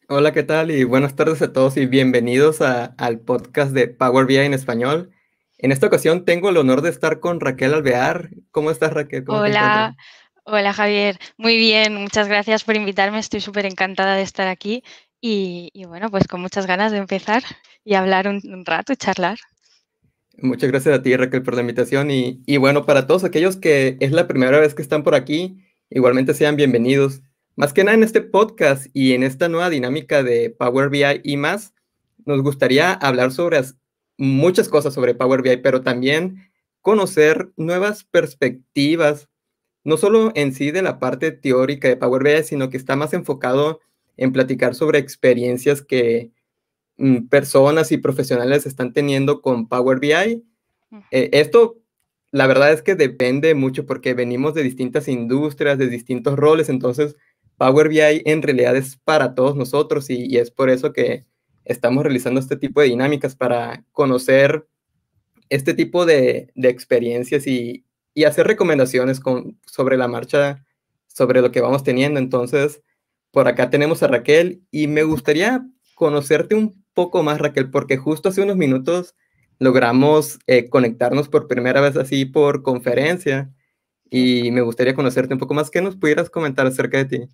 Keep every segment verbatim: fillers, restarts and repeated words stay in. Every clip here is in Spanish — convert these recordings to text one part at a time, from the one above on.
Hola, ¿qué tal? Y buenas tardes a todos y bienvenidos a- al podcast de Power B I en español. En esta ocasión tengo el honor de estar con Raquel Alvear. ¿Cómo estás, Raquel? ¿Cómo te encuentras? Hola, hola Javier. Muy bien, muchas gracias por invitarme. Estoy súper encantada de estar aquí y, y bueno, pues con muchas ganas de empezar y hablar un, un rato y charlar. Muchas gracias a ti, Raquel, por la invitación. Y, y bueno, para todos aquellos que es la primera vez que están por aquí, igualmente sean bienvenidos. Más que nada en este podcast y en esta nueva dinámica de Power B I y más, nos gustaría hablar sobre as- muchas cosas sobre Power B I, pero también conocer nuevas perspectivas, no solo en sí de la parte teórica de Power B I, sino que está más enfocado en platicar sobre experiencias que mm, personas y profesionales están teniendo con Power B I. Eh, Ujú. esto, la verdad es que depende mucho porque venimos de distintas industrias, de distintos roles, entonces Power B I en realidad es para todos nosotros y, y es por eso que estamos realizando este tipo de dinámicas para conocer este tipo de, de experiencias y, y hacer recomendaciones con, sobre la marcha, sobre lo que vamos teniendo. Entonces, por acá tenemos a Raquel y me gustaría conocerte un poco más, Raquel, porque justo hace unos minutos logramos eh, conectarnos por primera vez así por conferencia Cierto. y me gustaría conocerte un poco más. ¿Qué nos pudieras comentar acerca de ti?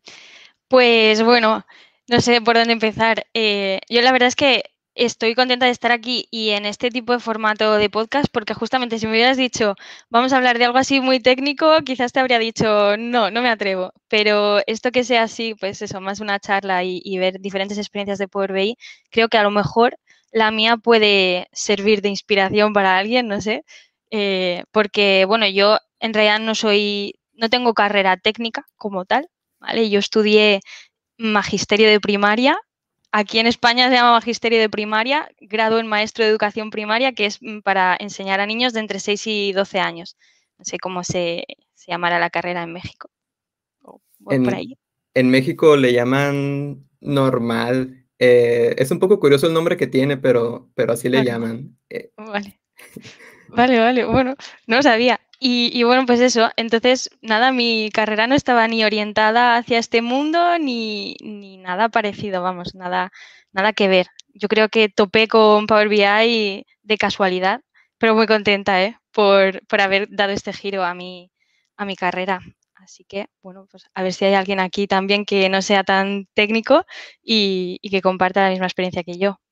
Pues bueno, no sé por dónde empezar. Eh, yo la verdad es que estoy contenta de estar aquí y en este tipo de formato de podcast porque justamente si me hubieras dicho vamos a hablar de algo así muy técnico, quizás te habría dicho no, no me atrevo. Pero esto que sea así, pues eso, más una charla y, y ver diferentes experiencias de Power B I, creo que a lo mejor la mía puede servir de inspiración para alguien, no sé. Eh, porque bueno, yo en realidad no soy, no tengo carrera técnica como tal. ¿Vale? Yo estudié magisterio de primaria. Aquí en España se llama magisterio de primaria, grado en maestro de educación primaria, que es mm, para enseñar a niños de entre seis y doce años. No sé cómo se, se llamará la carrera en México o, o por En, ahí. en México le llaman normal. Eh, es un poco curioso el nombre que tiene, pero, pero así le Normal. llaman. Eh, Vale. Vale, vale, bueno, no lo sabía. Y, y bueno, pues eso, entonces, nada, mi carrera no estaba ni orientada hacia este mundo ni, ni nada parecido, vamos, nada, nada que ver. Yo creo que topé con Power B I de casualidad, pero muy contenta, ¿eh? Por, por haber dado este giro a mi, a mi carrera. Así que, bueno, pues a ver si hay alguien aquí también que no sea tan técnico y, y que comparta la misma experiencia que yo.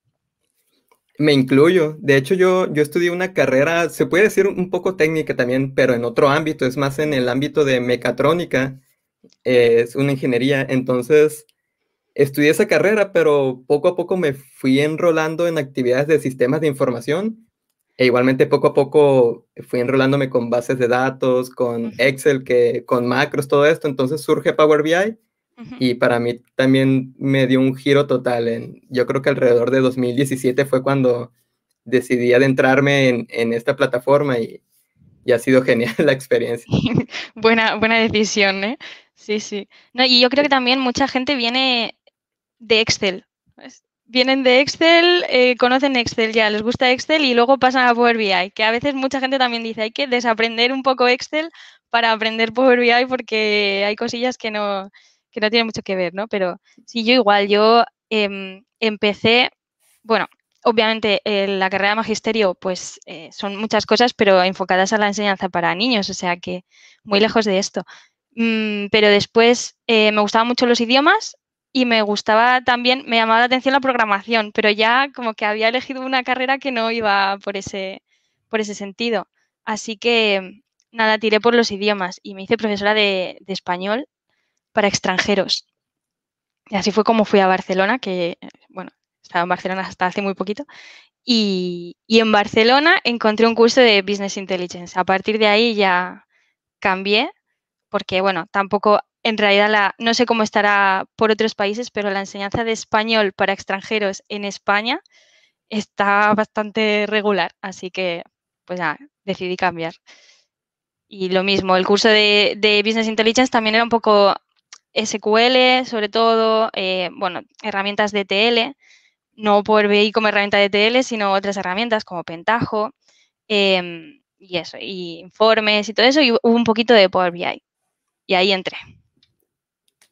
Me incluyo. De hecho, yo, yo estudié una carrera, se puede decir un poco técnica también, pero en otro ámbito, es más en el ámbito de mecatrónica, eh, es una ingeniería. Entonces, estudié esa carrera, pero poco a poco me fui enrolando en actividades de sistemas de información e igualmente poco a poco fui enrolándome con bases de datos, con Ujú, Excel, que, con macros, todo esto. Entonces surge Power B I ujú. y para mí también me dio un giro total. En, yo creo que alrededor de dos mil diecisiete fue cuando decidí adentrarme en, en esta plataforma y, y ha sido genial la experiencia. Buena, buena decisión, ¿eh? Sí, sí. No, y yo creo que también mucha gente viene de Excel. ¿Sabes? Vienen de Excel, eh, conocen Excel ya, les gusta Excel y luego pasan a Power B I, que a veces mucha gente también dice hay que desaprender un poco Excel para aprender Power B I porque hay cosillas que no, que no tienen mucho que ver, ¿no? Pero sí, yo igual, yo em, empecé, bueno, obviamente eh, la carrera de magisterio pues eh, son muchas cosas, pero enfocadas a la enseñanza para niños, o sea que muy lejos de esto. Mm, pero después eh, me gustaban mucho los idiomas y me gustaba también, me llamaba la atención la programación, pero ya como que había elegido una carrera que no iba por ese, por ese sentido. Así que nada, tiré por los idiomas y me hice profesora de, de español para extranjeros. Y así fue como fui a Barcelona, que bueno, estaba en Barcelona hasta hace muy poquito. Y, y en Barcelona encontré un curso de Business Intelligence. A partir de ahí ya cambié porque bueno, tampoco en realidad la, no sé cómo estará por otros países, pero la enseñanza de español para extranjeros en España está bastante regular, así que pues nada, decidí cambiar. Y lo mismo, el curso de, de Business Intelligence también era un poco S Q L, sobre todo, eh, bueno, herramientas de E T L, no Power B I como herramienta de E T L, sino otras herramientas como Pentaho, eh, y eso, y informes y todo eso, y hubo un poquito de Power B I. Y ahí entré.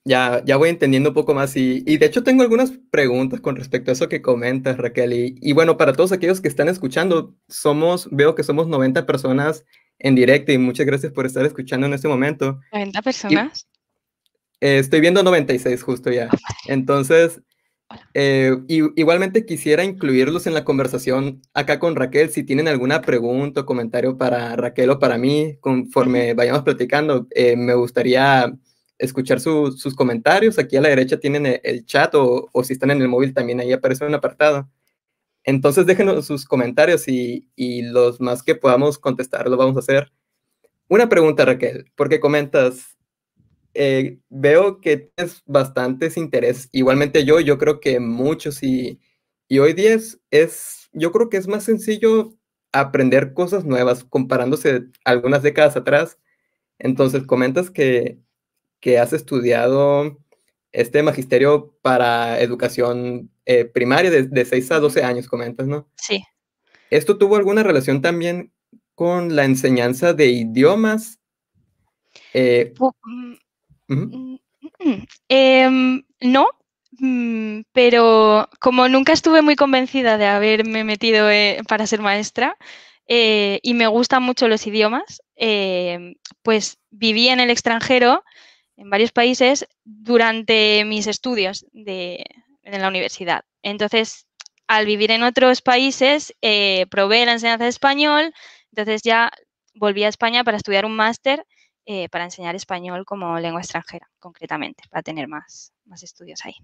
Ya, ya voy entendiendo un poco más y, y de hecho tengo algunas preguntas con respecto a eso que comentas, Raquel. Y, y bueno, para todos aquellos que están escuchando, somos, veo que somos noventa personas en directo y muchas gracias por estar escuchando en este momento. ¿noventa Y personas? eh, estoy viendo noventa y seis justo Oh, ya. madre mía. Entonces, Hola. eh, y- igualmente quisiera incluirlos en la conversación acá con Raquel. Si tienen alguna pregunta o comentario para Raquel o para mí, Ujú. conforme vayamos platicando, eh, me gustaría escuchar su- sus comentarios. Aquí a la derecha tienen el, el chat o, o si están en el móvil también ahí aparece un apartado. Entonces déjenos sus comentarios y, y los más que podamos contestar lo vamos a hacer. Una pregunta, Raquel, porque comentas, eh, veo que tienes bastantes intereses. Igualmente yo, yo creo que muchos y, y hoy día es, es, yo creo que es más sencillo aprender cosas nuevas comparándose algunas décadas atrás. Entonces Ujú. comentas que, que has estudiado este magisterio para educación eh, primaria de, de seis a Ujú. doce años, comentas, ¿no? Sí. ¿Esto tuvo alguna relación también con la enseñanza de idiomas? Eh, Pu- mm, ujú. mm, mm, em, no, mm, pero como nunca estuve muy convencida de haberme metido eh, para ser maestra eh, y me gustan mucho los idiomas, em, pues viví en el extranjero, en varios países, durante mis estudios de, en la universidad. Entonces, al vivir en otros países, eh, probé la enseñanza de español, entonces ya volví a España para estudiar un máster eh, para enseñar español como lengua extranjera, concretamente, para tener más, más estudios ahí.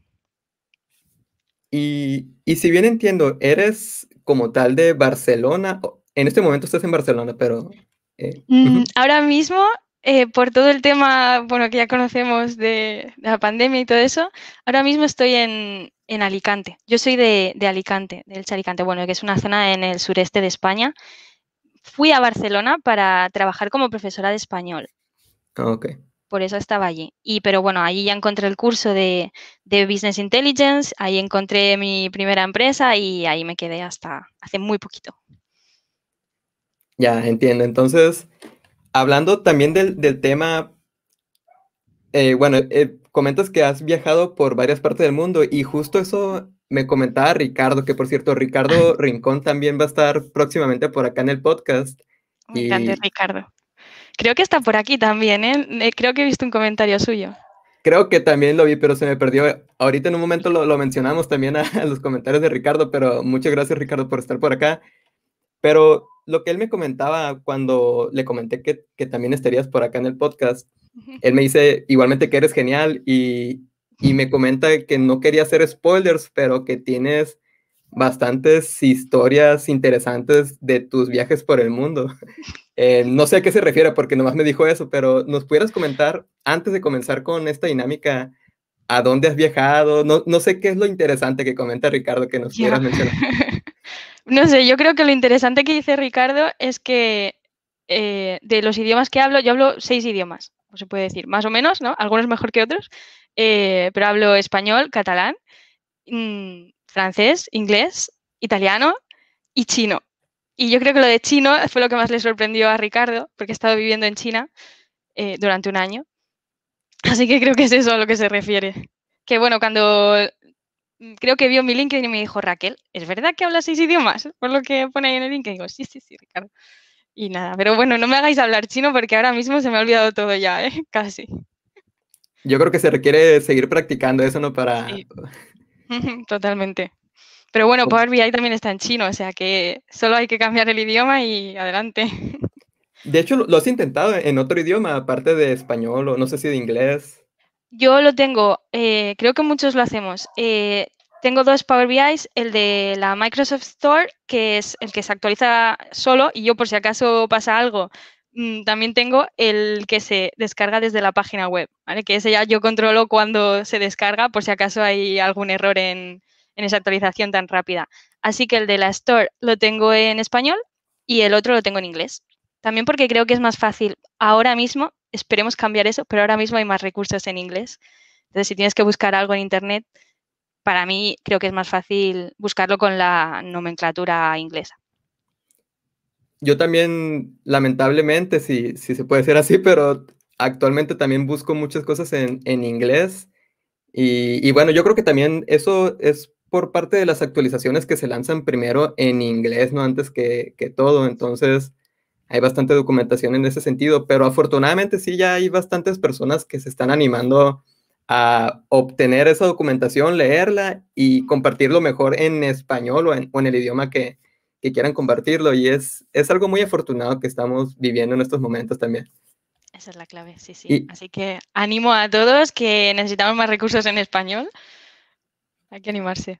Y, y si bien entiendo, eres como tal de Barcelona, o- en este momento estás en Barcelona, pero... eh, Mm, ujú. ahora mismo, eh, por todo el tema, bueno, que ya conocemos de, de la pandemia y todo eso, ahora mismo estoy en, en Alicante. Yo soy de, de Alicante, del Alicante, bueno, que es una zona en el sureste de España. Fui a Barcelona para trabajar como profesora de español. Ah, ok. Por eso estaba allí. Y pero bueno, allí ya encontré el curso de, de Business Intelligence, ahí encontré mi primera empresa y ahí me quedé hasta hace muy poquito. Ya entiendo. Entonces, hablando también del, del tema, eh, bueno, eh, comentas que has viajado por varias partes del mundo y justo eso me comentaba Ricardo, que por cierto, Ricardo Rincón también va a estar próximamente por acá en el podcast. Un grande Y Ricardo. Creo que está por aquí también, ¿eh? Eh, Creo que he visto un comentario suyo. creo que también lo vi, pero se me perdió. Ahorita en un momento lo, lo mencionamos también a, a los comentarios de Ricardo, pero muchas gracias, Ricardo, por estar por acá. Pero lo que él me comentaba cuando le comenté que, que también estarías por acá en el podcast, él me dice igualmente que eres genial y, y me comenta que no quería hacer spoilers, pero que tienes bastantes historias interesantes de tus viajes por el mundo. Eh, no sé a qué se refiere porque nomás me dijo eso, pero ¿nos pudieras comentar antes de comenzar con esta dinámica a dónde has viajado? No, no sé qué es lo interesante que comenta Ricardo que nos Ya. pudieras mencionar. No sé, yo creo que lo interesante que dice Ricardo es que eh, de los idiomas que hablo, yo hablo seis idiomas, o se puede decir, más o menos, ¿no? Algunos mejor que otros, eh, pero hablo español, catalán, mm, francés, inglés, italiano y chino. Y yo creo que lo de chino fue lo que más le sorprendió a Ricardo, porque he estado viviendo en China eh, durante un año. Así que creo que es eso a lo que se refiere. Que bueno, cuando mm, creo que vio mi LinkedIn y me dijo, Raquel, ¿es verdad que hablas seis idiomas? Por lo que pone ahí en el LinkedIn. Y digo, sí, sí, sí, Ricardo. Y nada, pero bueno, no me hagáis hablar chino porque ahora mismo se me ha olvidado todo ya, ¿eh? Casi. Yo creo que se requiere seguir practicando eso, ¿no? Para... Sí, totalmente. Pero bueno, Power B I también está en chino, o sea que solo hay que cambiar el idioma y adelante. De hecho, lo, lo has intentado en otro idioma, aparte de español o no sé si de inglés. Yo lo tengo, eh, creo que muchos lo hacemos. Eh, tengo dos Power B Is, el de la Microsoft Store, que es el que se actualiza solo, y yo por si acaso pasa algo, mm, también tengo el que se descarga desde la página web, ¿vale? Que ese ya yo controlo cuando se descarga, por si acaso hay algún error en, en esa actualización tan rápida. Así que el de la Store lo tengo en español y el otro lo tengo en inglés. También porque creo que es más fácil ahora mismo, esperemos cambiar eso, pero ahora mismo hay más recursos en inglés. Entonces, si tienes que buscar algo en Internet, para mí creo que es más fácil buscarlo con la nomenclatura inglesa. Yo también, lamentablemente, si, si se puede decir así, pero actualmente también busco muchas cosas en, en inglés Y, y bueno, yo creo que también eso es por parte de las actualizaciones que se lanzan primero en inglés, ¿no? Antes que, que todo. Entonces, hay bastante documentación en ese sentido, pero afortunadamente sí ya hay bastantes personas que se están animando a obtener esa documentación, leerla y compartirlo mejor en español o en, o en el idioma que, que quieran compartirlo. Y es, es algo muy afortunado que estamos viviendo en estos momentos también. Esa es la clave, sí, sí. Y, Así que animo a todos que necesitamos más recursos en español. Hay que animarse.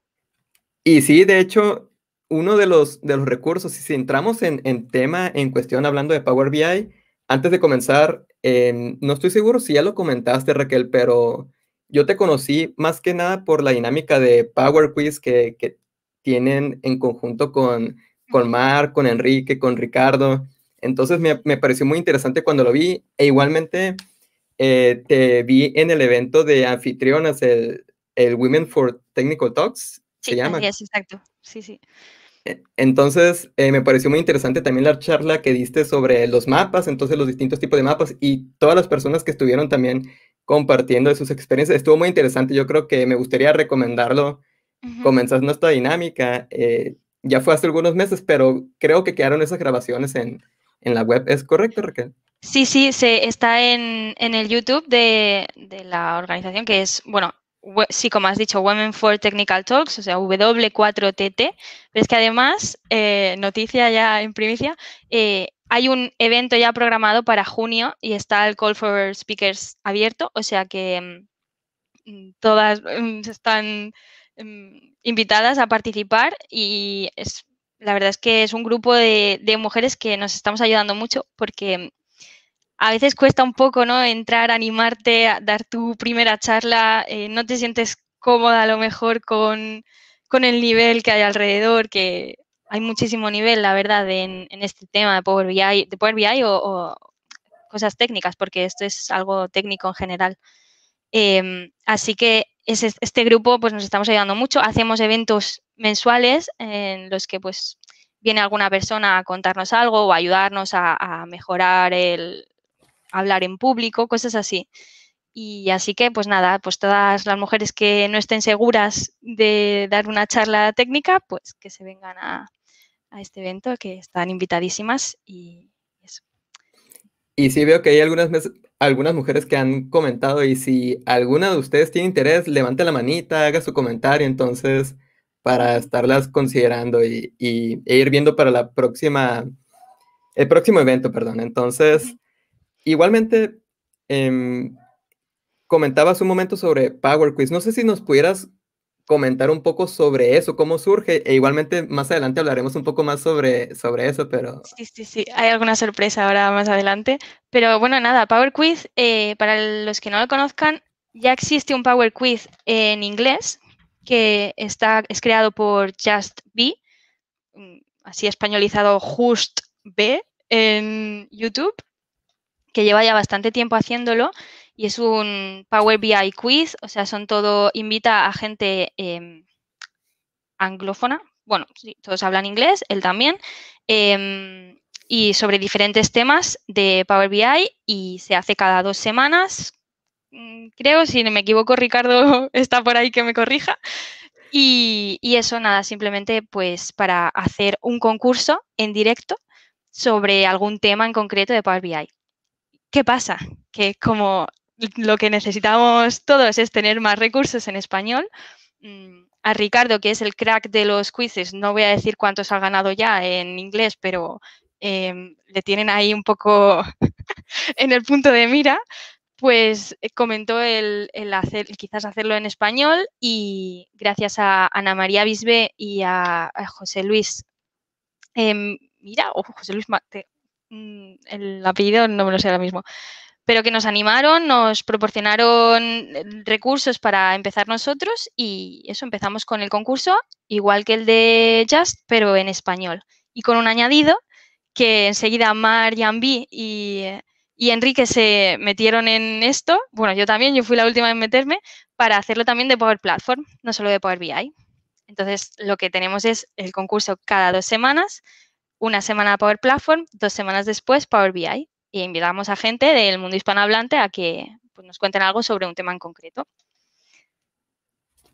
y sí, de hecho, uno de los, de los recursos, si entramos en, en tema en cuestión hablando de Power B I, antes de comenzar, en- no estoy seguro si ya lo comentaste, Raquel, pero yo te conocí más que nada por la dinámica de Power Quiz que, que tienen en conjunto con, con Ujú. Mar, con Enrique, con Ricardo. Entonces me, me pareció muy interesante cuando lo vi e igualmente eh, te vi en el evento de anfitrionas, el, el Women for Technical Talks, se Sí, así llama. es, exacto. Sí, sí. Entonces, eh, me pareció muy interesante también la charla que diste sobre los mapas, entonces los distintos tipos de mapas y todas las personas que estuvieron también compartiendo de sus experiencias. Estuvo muy interesante. Yo creo que me gustaría recomendarlo Ujú. comenzando esta dinámica. Eh, ya fue hace algunos meses, pero creo que quedaron esas grabaciones en, en la web. ¿Es correcto, Raquel? Sí, sí, se, está en, en el YouTube de, de la organización que es, bueno, we- sí, como has dicho, Women for Technical Talks, o sea, W cuatro T T, pero es que además, eh, noticia ya en primicia, eh, hay un evento ya programado para junio y está el Call for Speakers abierto, o sea que mm, todas mm, están mm, invitadas a participar y es, la verdad es que es un grupo de, de mujeres que nos estamos ayudando mucho porque a veces cuesta un poco, ¿no? Entrar, animarte, a dar tu primera charla, eh, no te sientes cómoda a lo mejor con, con el nivel que hay alrededor, que hay muchísimo nivel, la verdad, en, en este tema de Power B I, de Power B I o, o cosas técnicas, porque esto es algo técnico en general. Eh, así que es, este grupo pues nos estamos ayudando mucho. Hacemos eventos mensuales en los que pues viene alguna persona a contarnos algo o a ayudarnos a, a mejorar el hablar en público, cosas así. Y así que, pues nada, pues todas las mujeres que no estén seguras de dar una charla técnica, pues que se vengan a, a este evento, que están invitadísimas y eso. Y sí veo que hay algunas, mes- algunas mujeres que han comentado y si alguna de ustedes tiene interés, levante la manita, haga su comentario, entonces, para Ujú. estarlas considerando y, y- e ir viendo para la próxima, el próximo evento, perdón. Entonces, Ujú. igualmente, em, comentabas un momento sobre Power Quiz. No sé si nos pudieras comentar un poco sobre eso, cómo surge, e igualmente más adelante hablaremos un poco más sobre, sobre eso, pero Sí, sí, sí, hay alguna sorpresa ahora más adelante. Pero bueno, nada, Power Quiz, eh, para los que no lo conozcan, ya existe un Power Quiz en inglés que está, es creado por Just Be, mm, así españolizado Just B en YouTube, que lleva ya bastante tiempo haciéndolo y es un Power B I quiz, o sea, son todo, invita a gente eh, anglófona, bueno, sí, todos hablan inglés, él también, eh, y sobre diferentes temas de Power B I y se hace cada dos semanas, mm, creo, si no me equivoco, Ricardo está por ahí que me corrija. Y, y eso, nada, simplemente pues para hacer un concurso en directo sobre algún tema en concreto de Power B I. ¿Qué pasa? Que como lo que necesitamos todos es tener más recursos en español, mm, a Ricardo, que es el crack de los quizzes, no voy a decir cuántos ha ganado ya en inglés, pero eh, le tienen ahí un poco en el punto de mira, pues eh, comentó el, el hacer, quizás hacerlo en español y gracias a Ana María Bisbé y a, a José Luis, eh, mira, o José Luis Mate, mm, el apellido no me lo sé ahora mismo, pero que nos animaron, nos proporcionaron recursos para empezar nosotros y eso, empezamos con el concurso, igual que el de Just, pero en español. Y con un añadido que enseguida Mar, Yambi y, y Enrique se metieron en esto. Bueno, yo también, yo fui la última en meterme para hacerlo también de Power Platform, no solo de Power B I. Entonces, lo que tenemos es el concurso cada dos semanas, una semana Power Platform, dos semanas después Power B I. Y invitamos a gente del mundo hispanohablante a que pues, nos cuenten algo sobre un tema en concreto.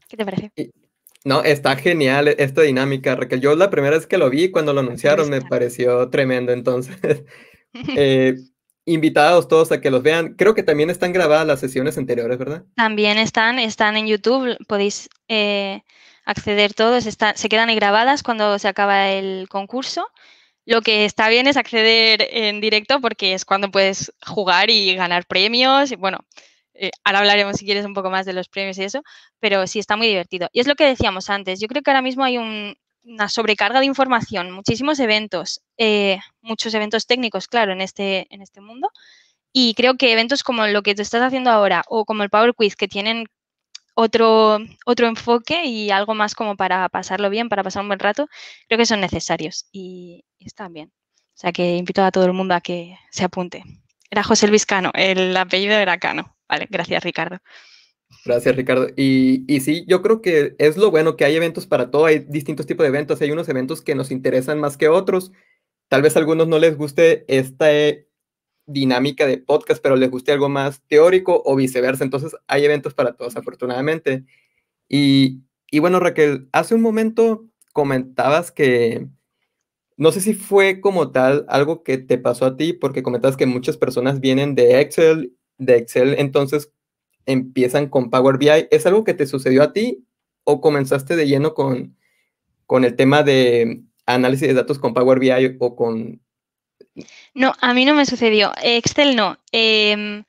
¿Qué te parece? Y- no, está genial esta dinámica, Raquel. Yo la primera vez que lo vi, cuando lo anunciaron, me Entrevista. pareció tremendo. Entonces, eh, invitados todos a que los vean. Creo que también están grabadas las sesiones anteriores, ¿verdad? También están, están en YouTube, podéis eh, acceder todos, está- se quedan ahí grabadas cuando se acaba el concurso. Lo que está bien es acceder en directo porque es cuando puedes jugar y ganar premios. Y bueno, eh, ahora hablaremos si quieres un poco más de los premios y eso, pero sí está muy divertido. Y es lo que decíamos antes, yo creo que ahora mismo hay un- una sobrecarga de información, muchísimos eventos, eh, muchos eventos técnicos, claro, en este, en este mundo. Y creo que eventos como lo que tú estás haciendo ahora o como el Power Quiz, que tienen otro, otro enfoque y algo más como para pasarlo bien, para pasar un buen rato, creo que son necesarios y, y están bien. O sea que invito a todo el mundo a que se apunte. Era José Luis Cano, el apellido era Cano. Vale, gracias Ricardo. Gracias, Ricardo. Y, y sí, yo creo que es lo bueno que hay eventos para todo, hay distintos tipos de eventos, hay unos eventos que nos interesan más que otros. Tal vez a algunos no les guste esta eh, dinámica de podcast, pero les guste algo más teórico o viceversa. Entonces, hay eventos para todos, afortunadamente. Y, y bueno, Raquel, hace un momento comentabas que, no sé si fue como tal algo que te pasó a ti, porque comentabas que muchas personas vienen de Excel, de Excel, entonces empiezan con Power B I. ¿Es algo que te sucedió a ti o comenzaste de lleno con, con el tema de análisis de datos con Power B I o con... No, a mí no me sucedió. Excel no. Em,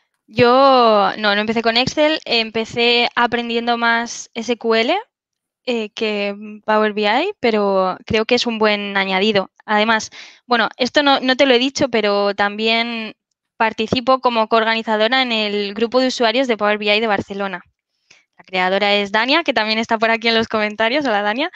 yo no, no empecé con Excel, empecé aprendiendo más S Q L eh, que Power B I, pero creo que es un buen añadido. Además, bueno, esto no, no te lo he dicho, pero también participo como coorganizadora en el grupo de usuarios de Power B I de Barcelona. La creadora es Dania, que también está por aquí en los comentarios. Hola, Dania.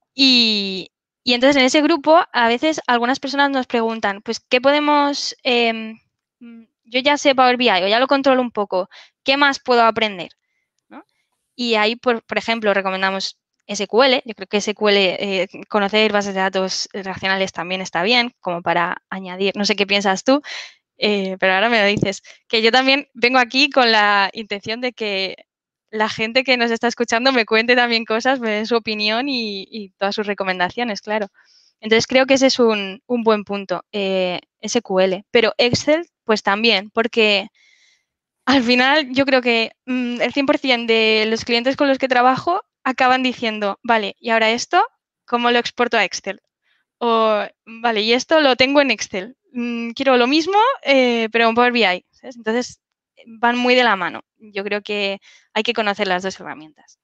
Y, y entonces en ese grupo a veces algunas personas nos preguntan, pues, ¿qué podemos... eh, yo ya sé Power B I o ya lo controlo un poco, ¿qué más puedo aprender? ¿No? Y ahí, por, por, ejemplo, recomendamos S Q L. Yo creo que S Q L, eh, conocer bases de datos relacionales también está bien, como para añadir, no sé qué piensas tú, eh, pero ahora me lo dices, que yo también vengo aquí con la intención de que la gente que nos está escuchando me cuente también cosas, me dé su opinión y, y todas sus recomendaciones, claro. Entonces creo que ese es un, un buen punto, eh, S Q L. Pero Excel, pues también, porque al final yo creo que mm, el cien por ciento de los clientes con los que trabajo acaban diciendo, vale, y ahora esto, ¿cómo lo exporto a Excel? O, vale, y esto lo tengo en Excel. Mm, quiero lo mismo, eh, pero en Power B I. ¿Sabes? Entonces, van muy de la mano. Yo creo que hay que conocer las dos herramientas.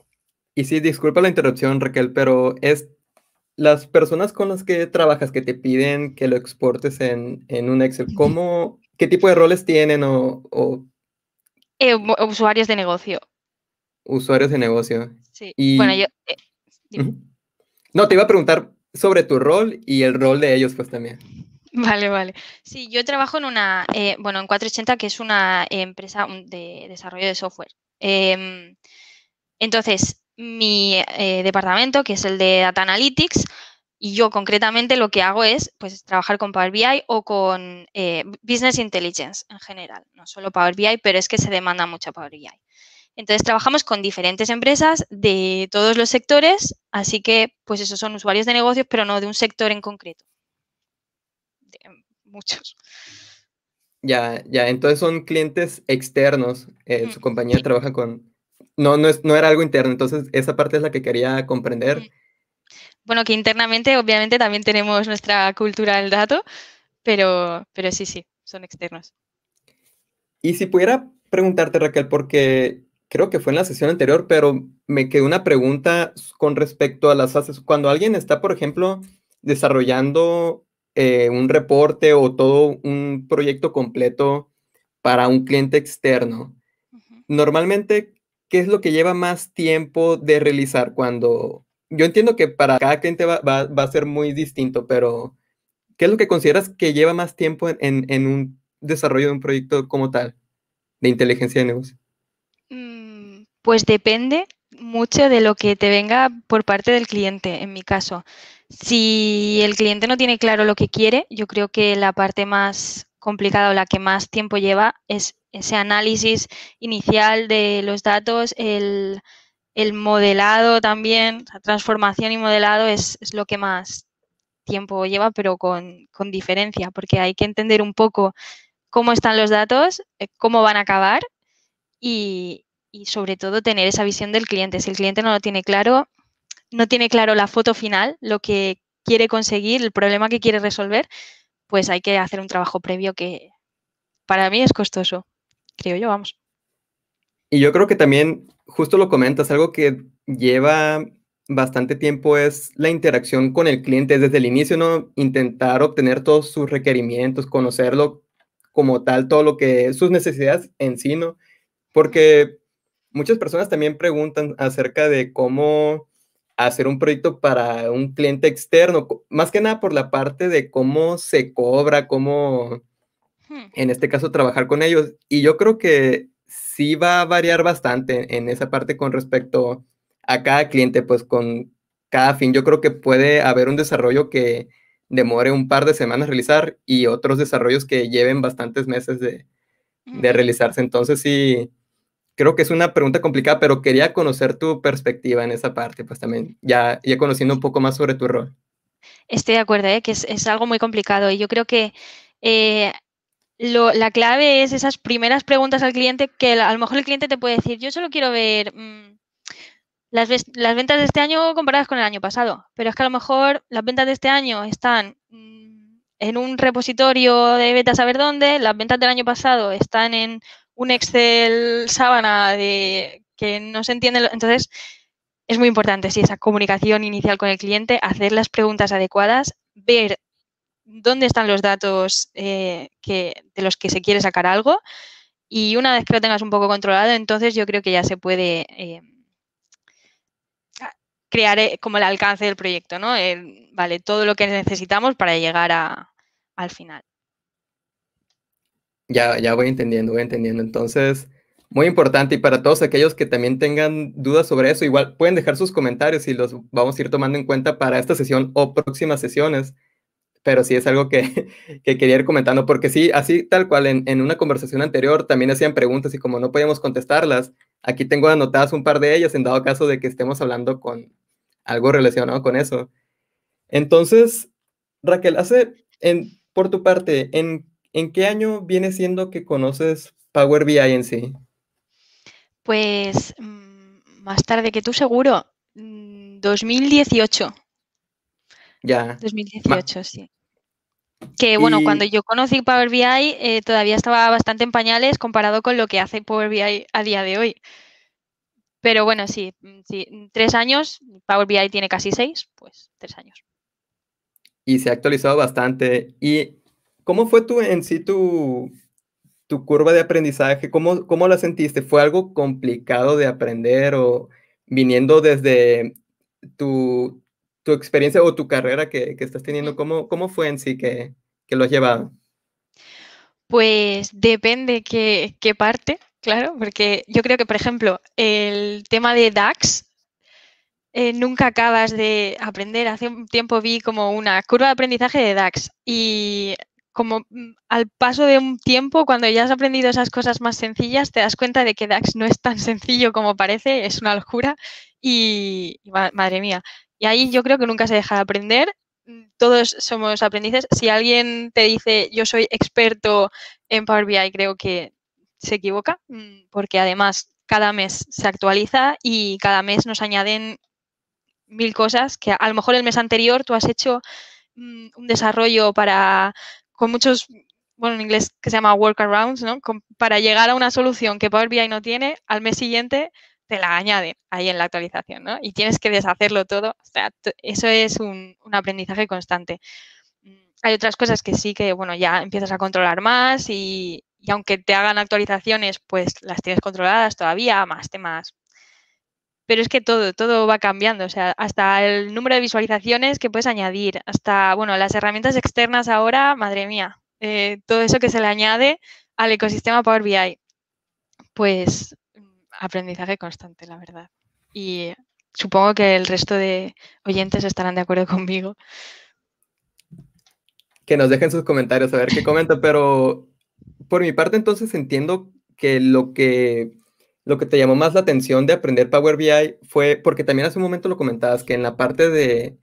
Y sí, disculpa la interrupción, Raquel, pero es las personas con las que trabajas que te piden que lo exportes en, en un Excel, ¿cómo, qué tipo de roles tienen o, o Eh, usuarios de negocio. usuarios de negocio? Sí. Bueno, yo... Y eh, dime. ujú. No, te iba a preguntar sobre tu rol y el rol de ellos, pues también. Vale, vale. Sí, yo trabajo en una, eh, bueno, en cuatrocientos ochenta, que es una empresa de desarrollo de software. Eh, entonces, mi eh, departamento, que es el de Data Analytics, y yo concretamente lo que hago es pues, trabajar con Power B I o con eh, Business Intelligence en general. No solo Power B I, pero es que se demanda mucho Power B I. Entonces, trabajamos con diferentes empresas de todos los sectores, así que, pues esos son usuarios de negocios, pero no de un sector en concreto. De muchos. Ya, ya, entonces son clientes externos, eh, Mm, su compañía sí. trabaja con... No, no, es, no era algo interno, entonces esa parte es la que quería Mm. comprender. Bueno, que internamente, obviamente, también tenemos nuestra cultura del dato, pero, pero sí, sí, son externos. Y si pudiera preguntarte, Raquel, porque creo que fue en la sesión anterior, pero me quedó una pregunta con respecto a las fases. Cuando alguien está, por ejemplo, desarrollando eh, un reporte o todo un proyecto completo para un cliente externo, Ujú. normalmente, ¿qué es lo que lleva más tiempo de realizar? Cuando yo entiendo que para cada cliente va, va- va a ser muy distinto, pero ¿qué es lo que consideras que lleva más tiempo en, en en un desarrollo de un proyecto como tal? De inteligencia de negocio. Mm, Pues depende mucho de lo que te venga por parte del cliente, en mi caso. Si el cliente no tiene claro lo que quiere, yo creo que la parte más complicada o la que más tiempo lleva es ese análisis inicial de los datos, el el modelado también, o sea, transformación y modelado es, es lo que más tiempo lleva, pero con, con diferencia, porque hay que entender un poco cómo están los datos, eh, cómo van a acabar y, y sobre todo tener esa visión del cliente. Si el cliente no lo tiene claro, no tiene claro la foto final, lo que quiere conseguir, el problema que quiere resolver, pues hay que hacer un trabajo previo que para mí es costoso, creo yo, vamos. Y yo creo que también, justo lo comentas, algo que lleva bastante tiempo es la interacción con el cliente desde el inicio, ¿no? Intentar obtener todos sus requerimientos, conocerlo como tal, todo lo que sus necesidades en sí, ¿no? Porque muchas personas también preguntan acerca de cómo hacer un proyecto para un cliente externo, co- más que nada por la parte de cómo se cobra, cómo, Hmm. en este caso, trabajar con ellos. Y yo creo que sí va a variar bastante en esa parte con respecto a cada cliente, pues con cada fin. Yo creo que puede haber un desarrollo que demore un par de semanas realizar y otros desarrollos que lleven bastantes meses de, de Ujú. realizarse. Entonces sí, creo que es una pregunta complicada, pero quería conocer tu perspectiva en esa parte, pues también, ya, ya conociendo un poco más sobre tu rol. Estoy de acuerdo, ¿eh? Que es, es algo muy complicado y yo creo que eh, lo- la clave es esas primeras preguntas al cliente que a lo mejor el cliente te puede decir, yo solo quiero ver mm, las, ves- las ventas de este año comparadas con el año pasado, pero es que a lo mejor las ventas de este año están mm, en un repositorio de vete a saber dónde, las ventas del año pasado están en un Excel sábana de que no se entiende. lo- Entonces, es muy importante, sí, esa comunicación inicial con el cliente, hacer las preguntas adecuadas, ver dónde están los datos eh, que, de los que se quiere sacar algo y una vez que lo tengas un poco controlado, entonces yo creo que ya se puede eh, crear eh, como el alcance del proyecto, ¿no? El, vale, todo lo que necesitamos para llegar a, al final. Ya, ya voy entendiendo, voy entendiendo. Entonces, muy importante y para todos aquellos que también tengan dudas sobre eso, igual pueden dejar sus comentarios y los vamos a ir tomando en cuenta para esta sesión o próximas sesiones. Pero sí es algo que, que quería ir comentando, porque sí, así tal cual en, en una conversación anterior también hacían preguntas y como no podíamos contestarlas, aquí tengo anotadas un par de ellas en dado caso de que estemos hablando con algo relacionado con eso. Entonces, Raquel, hace, en, por tu parte, ¿en, en qué año viene siendo que conoces Power B I en sí? Pues mm, más tarde que tú seguro, mm, dos mil dieciocho, Ya. Ma- dos mil dieciocho, sí. Que bueno, cuando y yo conocí Power B I eh, todavía estaba bastante en pañales comparado con lo que hace Power B I a día de hoy. Pero bueno, sí, mm, sí, mm, tres años, Power B I tiene casi seis, pues tres años. y se ha actualizado bastante. ¿Y cómo fue tu, en sí tu, tu curva de aprendizaje? ¿Cómo, cómo la sentiste? ¿Fue algo complicado de aprender o viniendo desde tu, tu experiencia o tu carrera que, que estás teniendo? Ujú. ¿Cómo, cómo fue en sí que, que lo has llevado? Pues depende qué, qué parte, claro, porque yo creo que, por ejemplo, el tema de DAX eh, nunca acabas de aprender. Hace un tiempo vi como una curva de aprendizaje de DAX y como mm, al paso de un tiempo, cuando ya has aprendido esas cosas más sencillas, te das cuenta de que DAX no es tan sencillo como parece, es una locura y, y ma- madre mía. Y ahí yo creo que nunca se deja de aprender. Mm, Todos somos aprendices. Si alguien te dice yo soy experto en Power B I, creo que se equivoca, mm, porque además cada mes se actualiza y cada mes nos añaden mil cosas que a lo mejor el mes anterior tú has hecho mm, un desarrollo para, con muchos, bueno, en inglés que se llama workarounds, ¿no? Con, para llegar a una solución que Power B I no tiene, al mes siguiente te la añade ahí en la actualización, ¿no? Y tienes que deshacerlo todo. O sea, eso es un, un aprendizaje constante. Mm, Hay otras cosas que sí que, bueno, ya empiezas a controlar más y, y aunque te hagan actualizaciones, pues las tienes controladas todavía, más temas, pero es que todo, todo va cambiando, o sea, hasta el número de visualizaciones que puedes añadir, hasta, bueno, las herramientas externas ahora, madre mía, eh, todo eso que se le añade al ecosistema Power B I, pues mm, aprendizaje constante, la verdad. Y supongo que el resto de oyentes estarán de acuerdo conmigo. Que nos dejen sus comentarios a ver qué comentan, pero por mi parte entonces entiendo que lo que lo que te llamó más la atención de aprender Power B I fue, porque también hace un momento lo comentabas, que en la parte de,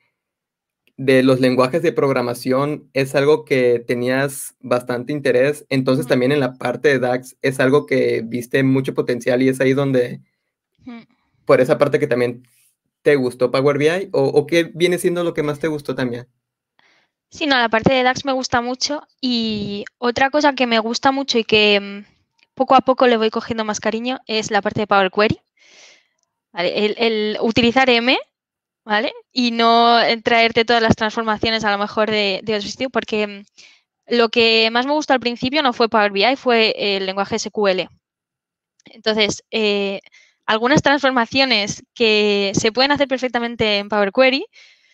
de los lenguajes de programación es algo que tenías bastante interés, entonces Mm, también en la parte de DAX es algo que viste mucho potencial y es ahí donde, mm. por esa parte que también te gustó Power B I, o, o qué viene siendo lo que más te gustó también. Sí, no, la parte de DAX me gusta mucho y otra cosa que me gusta mucho y que mm, poco a poco le voy cogiendo más cariño es la parte de Power Query. ¿Vale? El, el utilizar M, ¿vale? Y no eh, traerte todas las transformaciones a lo mejor de, de otro sitio, porque mm, lo que más me gustó al principio no fue Power B I, fue el lenguaje S Q L. Entonces, eh, algunas transformaciones que se pueden hacer perfectamente en Power Query,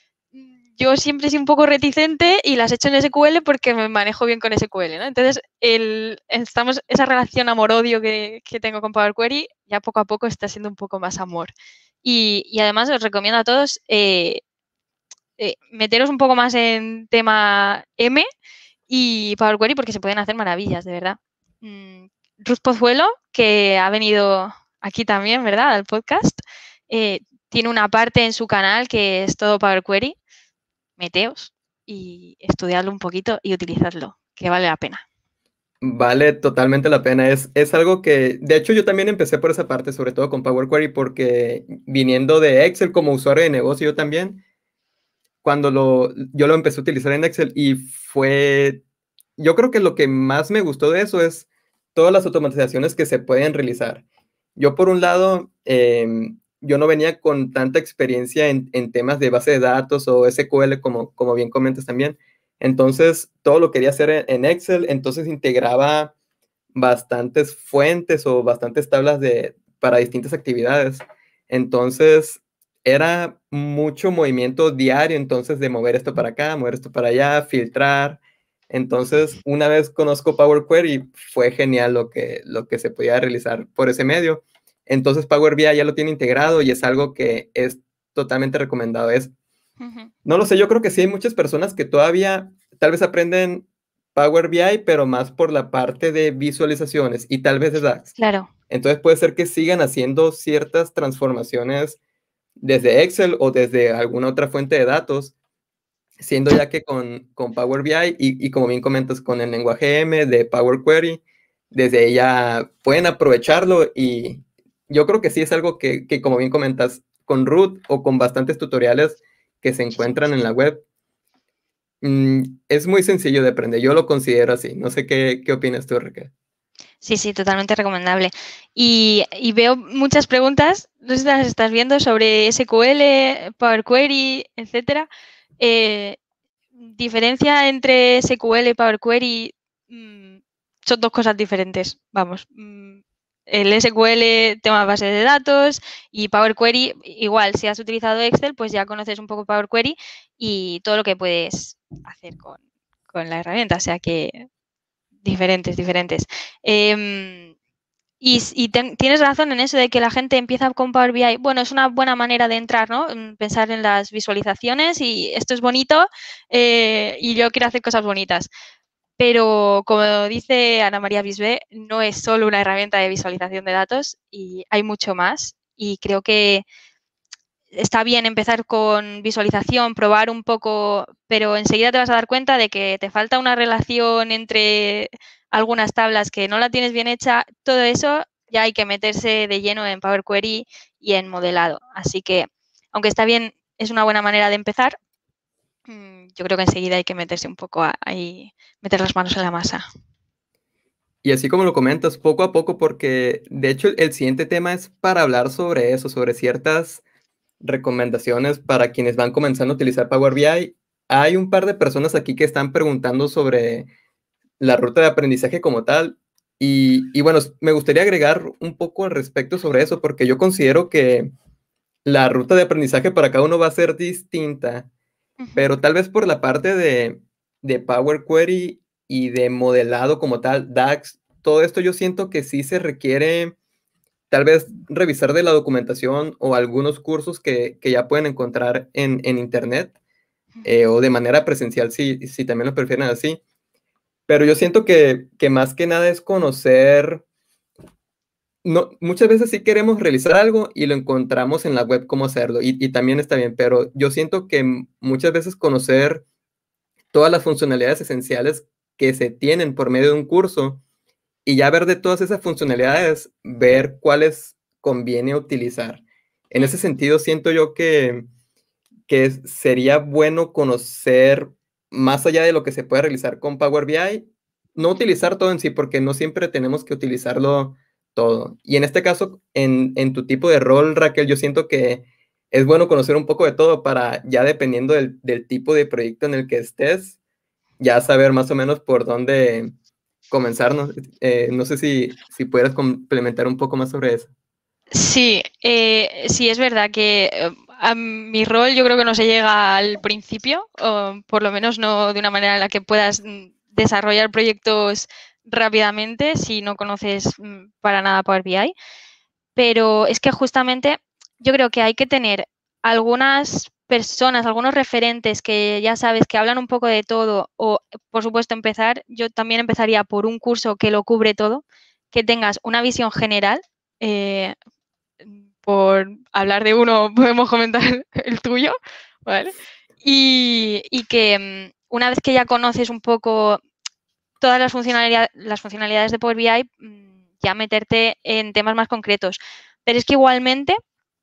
yo siempre soy un poco reticente y las he hecho en S Q L porque me manejo bien con S Q L, ¿no? Entonces, el, estamos, esa relación amor-odio que, que tengo con Power Query ya poco a poco está siendo un poco más amor. Y, y además os recomiendo a todos eh, eh, meteros un poco más en tema M y Power Query porque se pueden hacer maravillas, de verdad. Mm, Ruth Pozuelo, que ha venido aquí también, ¿verdad? Al podcast, eh, tiene una parte en su canal que es todo Power Query. Meteos y estudiarlo un poquito y utilizarlo, que vale la pena. Vale totalmente la pena. Es, es algo que, de hecho, yo también empecé por esa parte, sobre todo con Power Query, porque viniendo de Excel como usuario de negocio, yo también, cuando lo, yo lo empecé a utilizar en Excel y fue, yo creo que lo que más me gustó de eso es todas las automatizaciones que se pueden realizar. Yo, por un lado, eh, yo no venía con tanta experiencia en, en temas de base de datos o S Q L, como, como bien comentas también. Entonces, todo lo quería hacer en, en Excel, entonces integraba bastantes fuentes o bastantes tablas de, para distintas actividades. Entonces, era mucho movimiento diario, entonces, de mover esto para acá, mover esto para allá, filtrar. Entonces, una vez conozco Power Query, fue genial lo que, lo que se podía realizar por ese medio. Entonces, Power B I ya lo tiene integrado y es algo que es totalmente recomendado. Es, Ujú. no lo sé, yo creo que sí hay muchas personas que todavía tal vez aprenden Power B I, pero más por la parte de visualizaciones y tal vez de DAX. Claro. Entonces puede ser que sigan haciendo ciertas transformaciones desde Excel o desde alguna otra fuente de datos, siendo ya que con, con Power B I y, y como bien comentas, con el lenguaje M de Power Query, desde ella pueden aprovecharlo y yo creo que sí es algo que, que como bien comentas, con Root o con bastantes tutoriales que se encuentran en la web, mm, es muy sencillo de aprender. Yo lo considero así. No sé qué, qué opinas tú, Raquel. Sí, sí, totalmente recomendable. Y, y veo muchas preguntas, no sé si las estás viendo, sobre S Q L, Power Query, etcétera. Eh, diferencia entre S Q L y Power Query mmm, son dos cosas diferentes. Vamos. Mmm, el S Q L, tema base de datos, y Power Query, igual, si has utilizado Excel, pues ya conoces un poco Power Query y todo lo que puedes hacer con, con la herramienta. O sea que diferentes, diferentes. Eh, y, y ten, tienes razón en eso de que la gente empieza con Power B I. Bueno, es una buena manera de entrar, ¿no? Pensar en las visualizaciones y esto es bonito eh, y yo quiero hacer cosas bonitas. Pero como dice Ana María Bisbé, no es solo una herramienta de visualización de datos y hay mucho más. Y creo que está bien empezar con visualización, probar un poco, pero enseguida te vas a dar cuenta de que te falta una relación entre algunas tablas que no la tienes bien hecha. Todo eso ya hay que meterse de lleno en Power Query y en modelado. Así que, aunque está bien, es una buena manera de empezar, yo creo que enseguida hay que meterse un poco ahí, meter las manos en la masa. Y así como lo comentas, poco a poco, porque de hecho el siguiente tema es para hablar sobre eso, sobre ciertas recomendaciones para quienes van comenzando a utilizar Power B I. Hay un par de personas aquí que están preguntando sobre la ruta de aprendizaje como tal. Y, y bueno, me gustaría agregar un poco al respecto sobre eso, porque yo considero que la ruta de aprendizaje para cada uno va a ser distinta, Uh-huh. pero tal vez por la parte de, de Power Query y de modelado como tal, DAX, todo esto yo siento que sí se requiere tal vez revisar de la documentación o algunos cursos que, que ya pueden encontrar en, en internet Uh-huh. eh, o de manera presencial si, si también lo prefieren así. Pero yo siento que, que más que nada es conocer no, muchas veces sí queremos realizar algo y lo encontramos en la web cómo hacerlo y, y también está bien, pero yo siento que muchas veces conocer todas las funcionalidades esenciales que se tienen por medio de un curso y ya ver de todas esas funcionalidades, ver cuáles conviene utilizar. En Mm, ese sentido, siento yo que, que sería bueno conocer más allá de lo que se puede realizar con Power B I, no utilizar todo en sí, porque no siempre tenemos que utilizarlo todo. Y en este caso, en, en tu tipo de rol, Raquel, yo siento que es bueno conocer un poco de todo para, ya dependiendo del, del tipo de proyecto en el que estés, ya saber más o menos por dónde comenzar. No, eh, no sé si, si pudieras complementar un poco más sobre eso. Sí, eh, sí, es verdad que eh, a mi rol yo creo que no se llega al principio, o por lo menos no de una manera en la que puedas mm, desarrollar proyectos rápidamente si no conoces mm, para nada Power B I. Pero es que justamente yo creo que hay que tener algunas personas, algunos referentes que ya sabes que hablan un poco de todo o, por supuesto, empezar, yo también empezaría por un curso que lo cubre todo, que tengas una visión general. eh, por hablar de uno, podemos comentar el tuyo, ¿vale? Y, y que mm, una vez que ya conoces un poco todas las funcionalidades, las funcionalidades de Power B I, mm, ya meterte en temas más concretos. Pero es que igualmente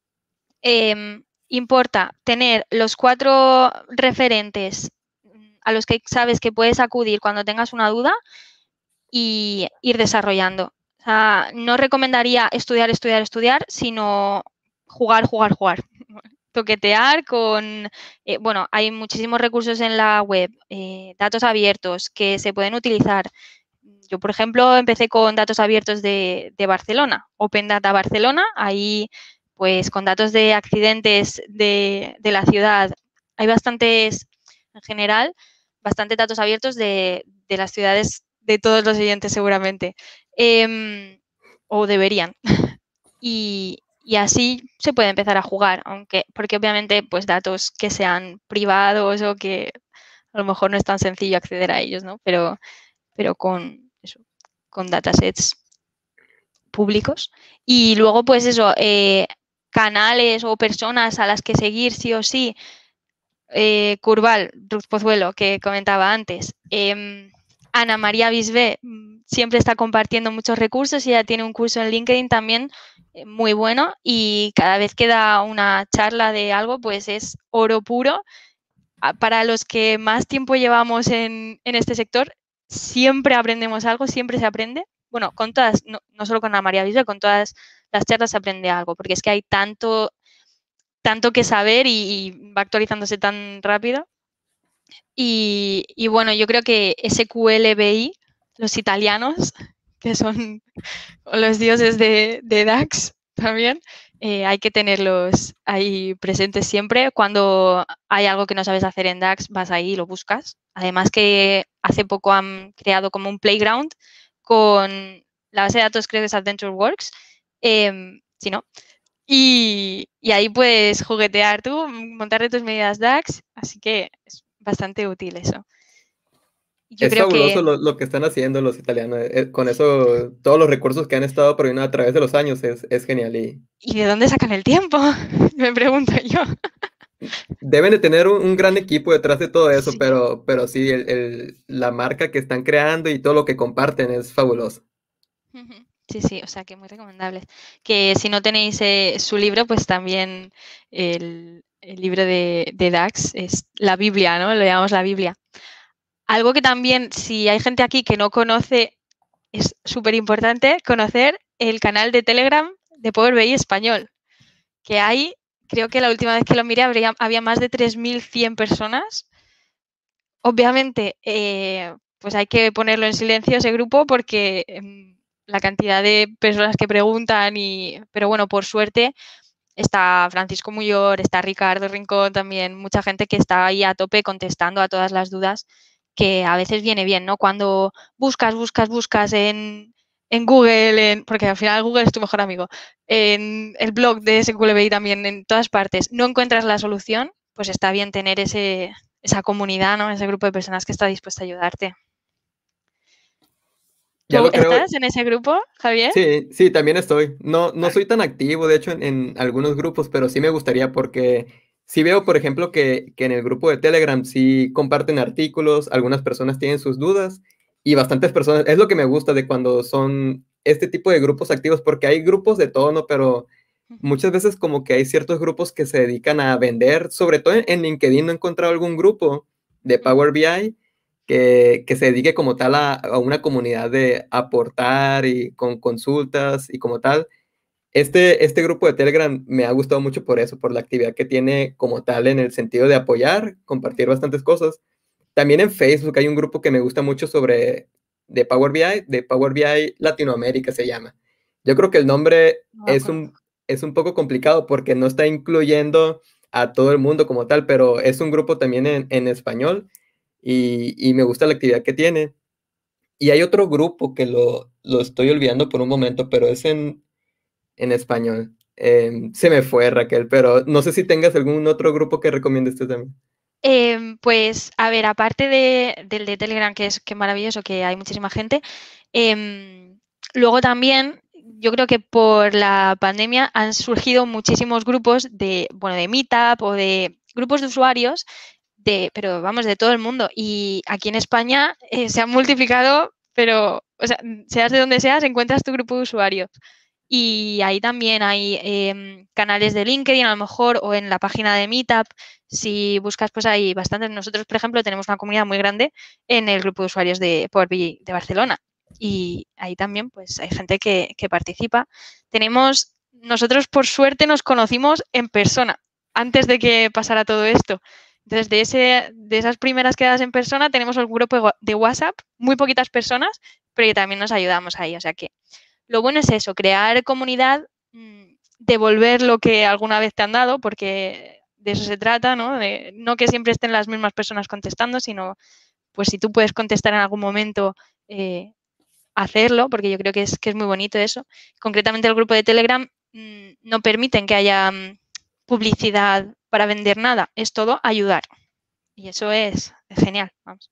eh, importa tener los cuatro referentes mm, a los que sabes que puedes acudir cuando tengas una duda y ir desarrollando. O sea, no recomendaría estudiar, estudiar, estudiar, sino jugar, jugar, jugar. Toquetear con, eh, bueno, hay muchísimos recursos en la web, eh, datos abiertos que se pueden utilizar. Yo, por ejemplo, empecé con datos abiertos de, de Barcelona, Open Data Barcelona, ahí pues con datos de accidentes de, de la ciudad. Hay bastantes, en general, bastantes datos abiertos de, de las ciudades de todos los oyentes seguramente, eh, o deberían. Y, y, así se puede empezar a jugar, aunque porque obviamente pues datos que sean privados o que a lo mejor no es tan sencillo acceder a ellos, ¿no? Pero, pero con eso, con datasets públicos. Y luego, pues eso, eh, canales o personas a las que seguir sí o sí. Eh, Curval, Ruth Pozuelo, que comentaba antes. Eh, Ana María Bisbé siempre está compartiendo muchos recursos y ella tiene un curso en LinkedIn también eh, muy bueno y cada vez que da una charla de algo, pues es oro puro. Para los que más tiempo llevamos en, en este sector, siempre aprendemos algo, siempre se aprende. Bueno, con todas, no, no solo con Ana María Bisbé, con todas las charlas se aprende algo, porque es que hay tanto, tanto que saber y, y va actualizándose tan rápido. Y, y, bueno, yo creo que S Q L B I, los italianos, que son los dioses de, de DAX también, eh, hay que tenerlos ahí presentes siempre. Cuando hay algo que no sabes hacer en DAX, vas ahí y lo buscas. Además que hace poco han creado como un playground con la base de datos, creo que es AdventureWorks, eh, si no, y, y, ahí puedes juguetear tú, montar tus medidas DAX, así que es bastante útil eso. Yo Es creo fabuloso que... lo, lo que están haciendo los italianos. eh, con eso, todos los recursos que han estado proveyendo a través de los años es, es genial. Y ¿Y de dónde sacan el tiempo? Me pregunto yo. deben de tener un, un gran equipo detrás de todo eso, Sí. pero, pero sí, el, el- la marca que están creando y todo lo que comparten es fabuloso. Sí, sí, o sea que muy recomendables. Que si no tenéis eh, su libro, pues también el, el libro de, de DAX es la Biblia, ¿no? Lo llamamos la Biblia. Algo que también, si hay gente aquí que no conoce, es súper importante conocer el canal de Telegram de Power B I Español, que hay, creo que la última vez que lo miré habría, había más de tres mil cien personas. Obviamente, eh, pues hay que ponerlo en silencio ese grupo porque eh, la cantidad de personas que preguntan y, pero bueno, por suerte está Francisco Muyor, está Ricardo Rincón también, mucha gente que está ahí a tope contestando a todas las dudas, que a veces viene bien, ¿no? Cuando buscas, buscas, buscas en, en Google, en, porque al final Google es tu mejor amigo, en el blog de S Q L B I también, en todas partes, no encuentras la solución, pues está bien tener ese, esa comunidad, ¿no? Ese grupo de personas que está dispuesta a ayudarte. Ya ¿Tú lo creo. estás en ese grupo, Javier? Sí, sí, también estoy. No, no Ah, soy tan activo, de hecho, en, en algunos grupos, pero sí me gustaría porque sí veo, por ejemplo, que, que en el grupo de Telegram sí comparten artículos, algunas personas tienen sus dudas y bastantes personas, es lo que me gusta de cuando son este tipo de grupos activos, porque hay grupos de todo, ¿no? Pero ujú, muchas veces como que hay ciertos grupos que se dedican a vender, sobre todo en, en LinkedIn no he encontrado algún grupo de ujú. Power B I que, que se dedique como tal a, a una comunidad de aportar y con consultas y como tal. Este, este grupo de Telegram me ha gustado mucho por eso, por la actividad que tiene como tal en el sentido de apoyar, compartir bastantes cosas. También en Facebook hay un grupo que me gusta mucho sobre de Power B I, de Power B I Latinoamérica se llama. Yo creo que el nombre No me es acuerdo. un, es un poco complicado porque no está incluyendo a todo el mundo como tal, pero es un grupo también en, en español y, y me gusta la actividad que tiene. Y hay otro grupo que lo, lo estoy olvidando por un momento, pero es en, en español. Em, se me fue, Raquel, pero no sé si tengas algún otro grupo que recomiendes tú también. Em, pues, a ver, aparte de, del de Telegram, que es que maravilloso, que hay muchísima gente, em, luego también yo creo que por la pandemia han surgido muchísimos grupos de, bueno, de Meetup o de grupos de usuarios, de, pero vamos, de todo el mundo. Y aquí en España eh, se han multiplicado, pero, o sea, seas de donde seas, encuentras tu grupo de usuarios. Y ahí también hay em, canales de LinkedIn, a lo mejor, o en la página de Meetup. Si buscas, pues hay bastantes. Nosotros, por ejemplo, tenemos una comunidad muy grande en el grupo de usuarios de Power B I de Barcelona. Y ahí también, pues, hay gente que, que participa. Tenemos, nosotros, por suerte, nos conocimos en persona antes de que pasara todo esto. Entonces, de, ese, de esas primeras quedadas en persona, tenemos el grupo de WhatsApp, muy poquitas personas, pero que también nos ayudamos ahí. O sea que lo bueno es eso, crear comunidad, mmm, devolver lo que alguna vez te han dado, porque de eso se trata, ¿no? De, no que siempre estén las mismas personas contestando, sino pues si tú puedes contestar en algún momento, eh, hacerlo, porque yo creo que es, que es muy bonito eso. Concretamente el grupo de Telegram mmm, no permiten que haya mmm, publicidad para vender nada, es todo ayudar. Y eso es, es genial, vamos.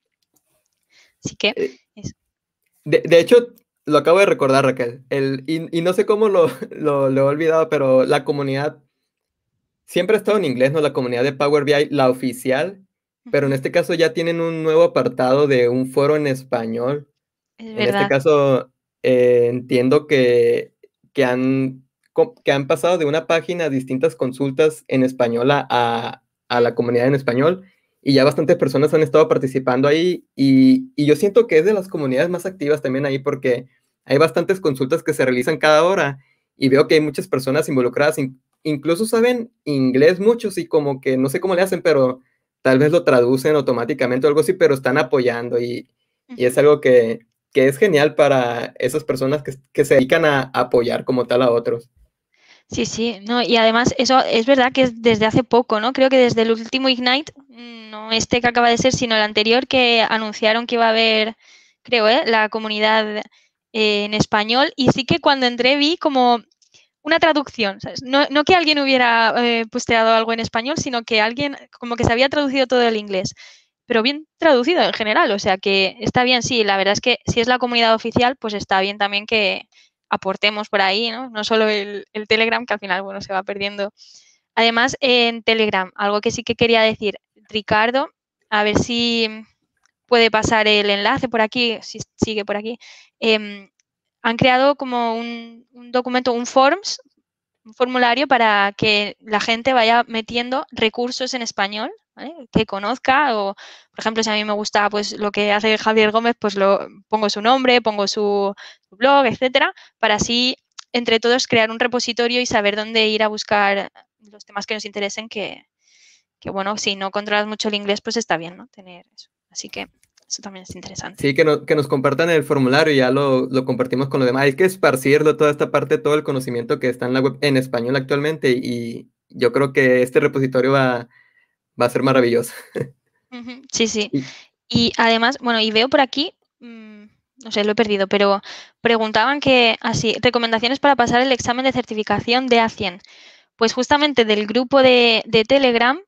Así que Eh, es, de, de hecho, lo acabo de recordar, Raquel, el, y, y no sé cómo lo, lo, lo he olvidado, pero la comunidad siempre ha estado en inglés, ¿no? La comunidad de Power B I, la oficial, uh pero en -huh, este caso ya tienen un nuevo apartado de un foro en español. es En este verdad. caso, eh, entiendo que, que han, co- que han pasado de una página a distintas consultas en español a, a- a Mm, la comunidad en español y ya bastantes personas han estado participando ahí y, y yo siento que es de las comunidades más activas también ahí porque hay bastantes consultas que se realizan cada hora y veo que hay muchas personas involucradas, in- incluso saben inglés muchos y como que no sé cómo le hacen, pero tal vez lo traducen automáticamente o algo así, pero están apoyando y, uh y es -huh. algo que que es genial para esas personas que, que se dedican a apoyar como tal a otros. Sí, sí, no, y además eso es verdad que es desde hace poco, ¿no? Creo que desde el último Ignite, mm, no este que acaba de ser, sino el anterior que anunciaron que iba a haber, creo, ¿eh? La comunidad eh, en español. Y sí que cuando entré vi como una traducción, ¿sabes? No, no que alguien hubiera eh, posteado algo en español, sino que alguien como que se había traducido todo el inglés, pero bien traducido en general, o sea que está bien, sí, la verdad es que si es la comunidad oficial, pues está bien también que aportemos por ahí, ¿no? No solo el, el Telegram, que al final, bueno, se va perdiendo. Además, en Telegram, algo que sí que quería decir, Ricardo, a ver si puede pasar el enlace por aquí, si sigue por aquí. Eh, han creado como un, un documento, un forms, un formulario para que la gente vaya metiendo recursos en español, ¿vale? Que conozca o, por ejemplo, si a mí me gusta pues lo que hace Javier Gómez, pues lo pongo su nombre, pongo su, su blog, etcétera, para así entre todos crear un repositorio y saber dónde ir a buscar los temas que nos interesen, que, que bueno, si no controlas mucho el inglés, pues está bien, ¿no? Tener eso. Así que eso también es interesante. Sí, que, no, que nos compartan el formulario y ya lo, lo compartimos con los demás. Hay que esparcirlo, toda esta parte, todo el conocimiento que está en la web en español actualmente y yo creo que este repositorio va, va a ser maravilloso. Ujú, sí, sí. Y, Y además, bueno, y veo por aquí, mmm, no sé, lo he perdido, pero preguntaban que así, recomendaciones para pasar el examen de certificación de A cien. Pues justamente del grupo de, de Telegram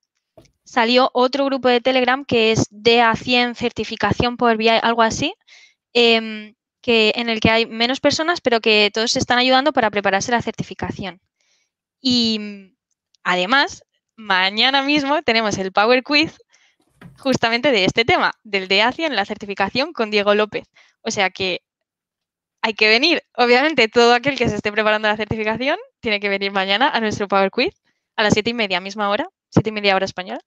salió otro grupo de Telegram que es de A cien certificación por V I, algo así, eh, que, en el que hay menos personas, pero que todos se están ayudando para prepararse la certificación. Y además, mañana mismo tenemos el Power Quiz justamente de este tema, del de ACIA en la certificación con Diego López. O sea que hay que venir. Obviamente, todo aquel que se esté preparando la certificación tiene que venir mañana a nuestro Power Quiz a las siete y media, misma hora, siete y media hora española.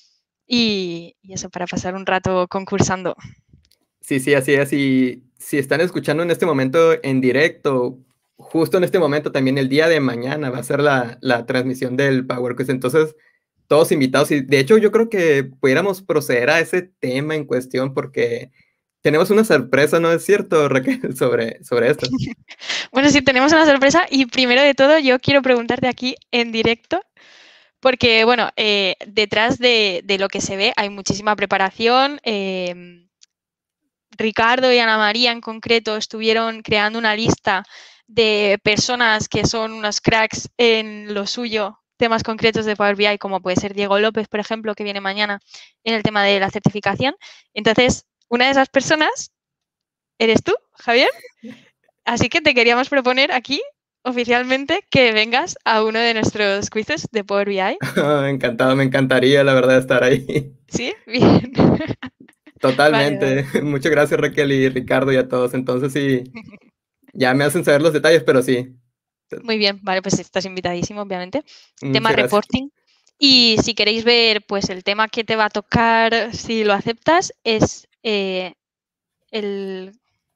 Y, y eso, para pasar un rato concursando. Sí, sí, así es. Y si están escuchando en este momento en directo, justo en este momento también el día de mañana va a ser la, la transmisión del Power Quiz. Entonces, todos invitados. Y de hecho, yo creo que pudiéramos proceder a ese tema en cuestión porque tenemos una sorpresa, ¿no es cierto, Raquel, sobre, sobre esto? Bueno, sí, tenemos una sorpresa y primero de todo yo quiero preguntarte aquí en directo, porque bueno, eh, detrás de, de lo que se ve hay muchísima preparación. Eh, Ricardo y Ana María en concreto estuvieron creando una lista de personas que son unos cracks en lo suyo, temas concretos de Power B I, como puede ser Diego López, por ejemplo, que viene mañana en el tema de la certificación. Entonces, una de esas personas eres tú, Javier. Así que te queríamos proponer aquí oficialmente que vengas a uno de nuestros quizzes de Power B I. Encantado, me encantaría, la verdad, estar ahí. ¿Sí? Bien. Totalmente. Vale, vale. Muchas gracias, Raquel y Ricardo y a todos. Entonces, sí, ya me hacen saber los detalles, pero sí. Muy bien, vale, pues estás invitadísimo, obviamente. Tema Muchas gracias. reporting. Y si queréis ver, pues el tema que te va a tocar, si lo aceptas, es eh, el,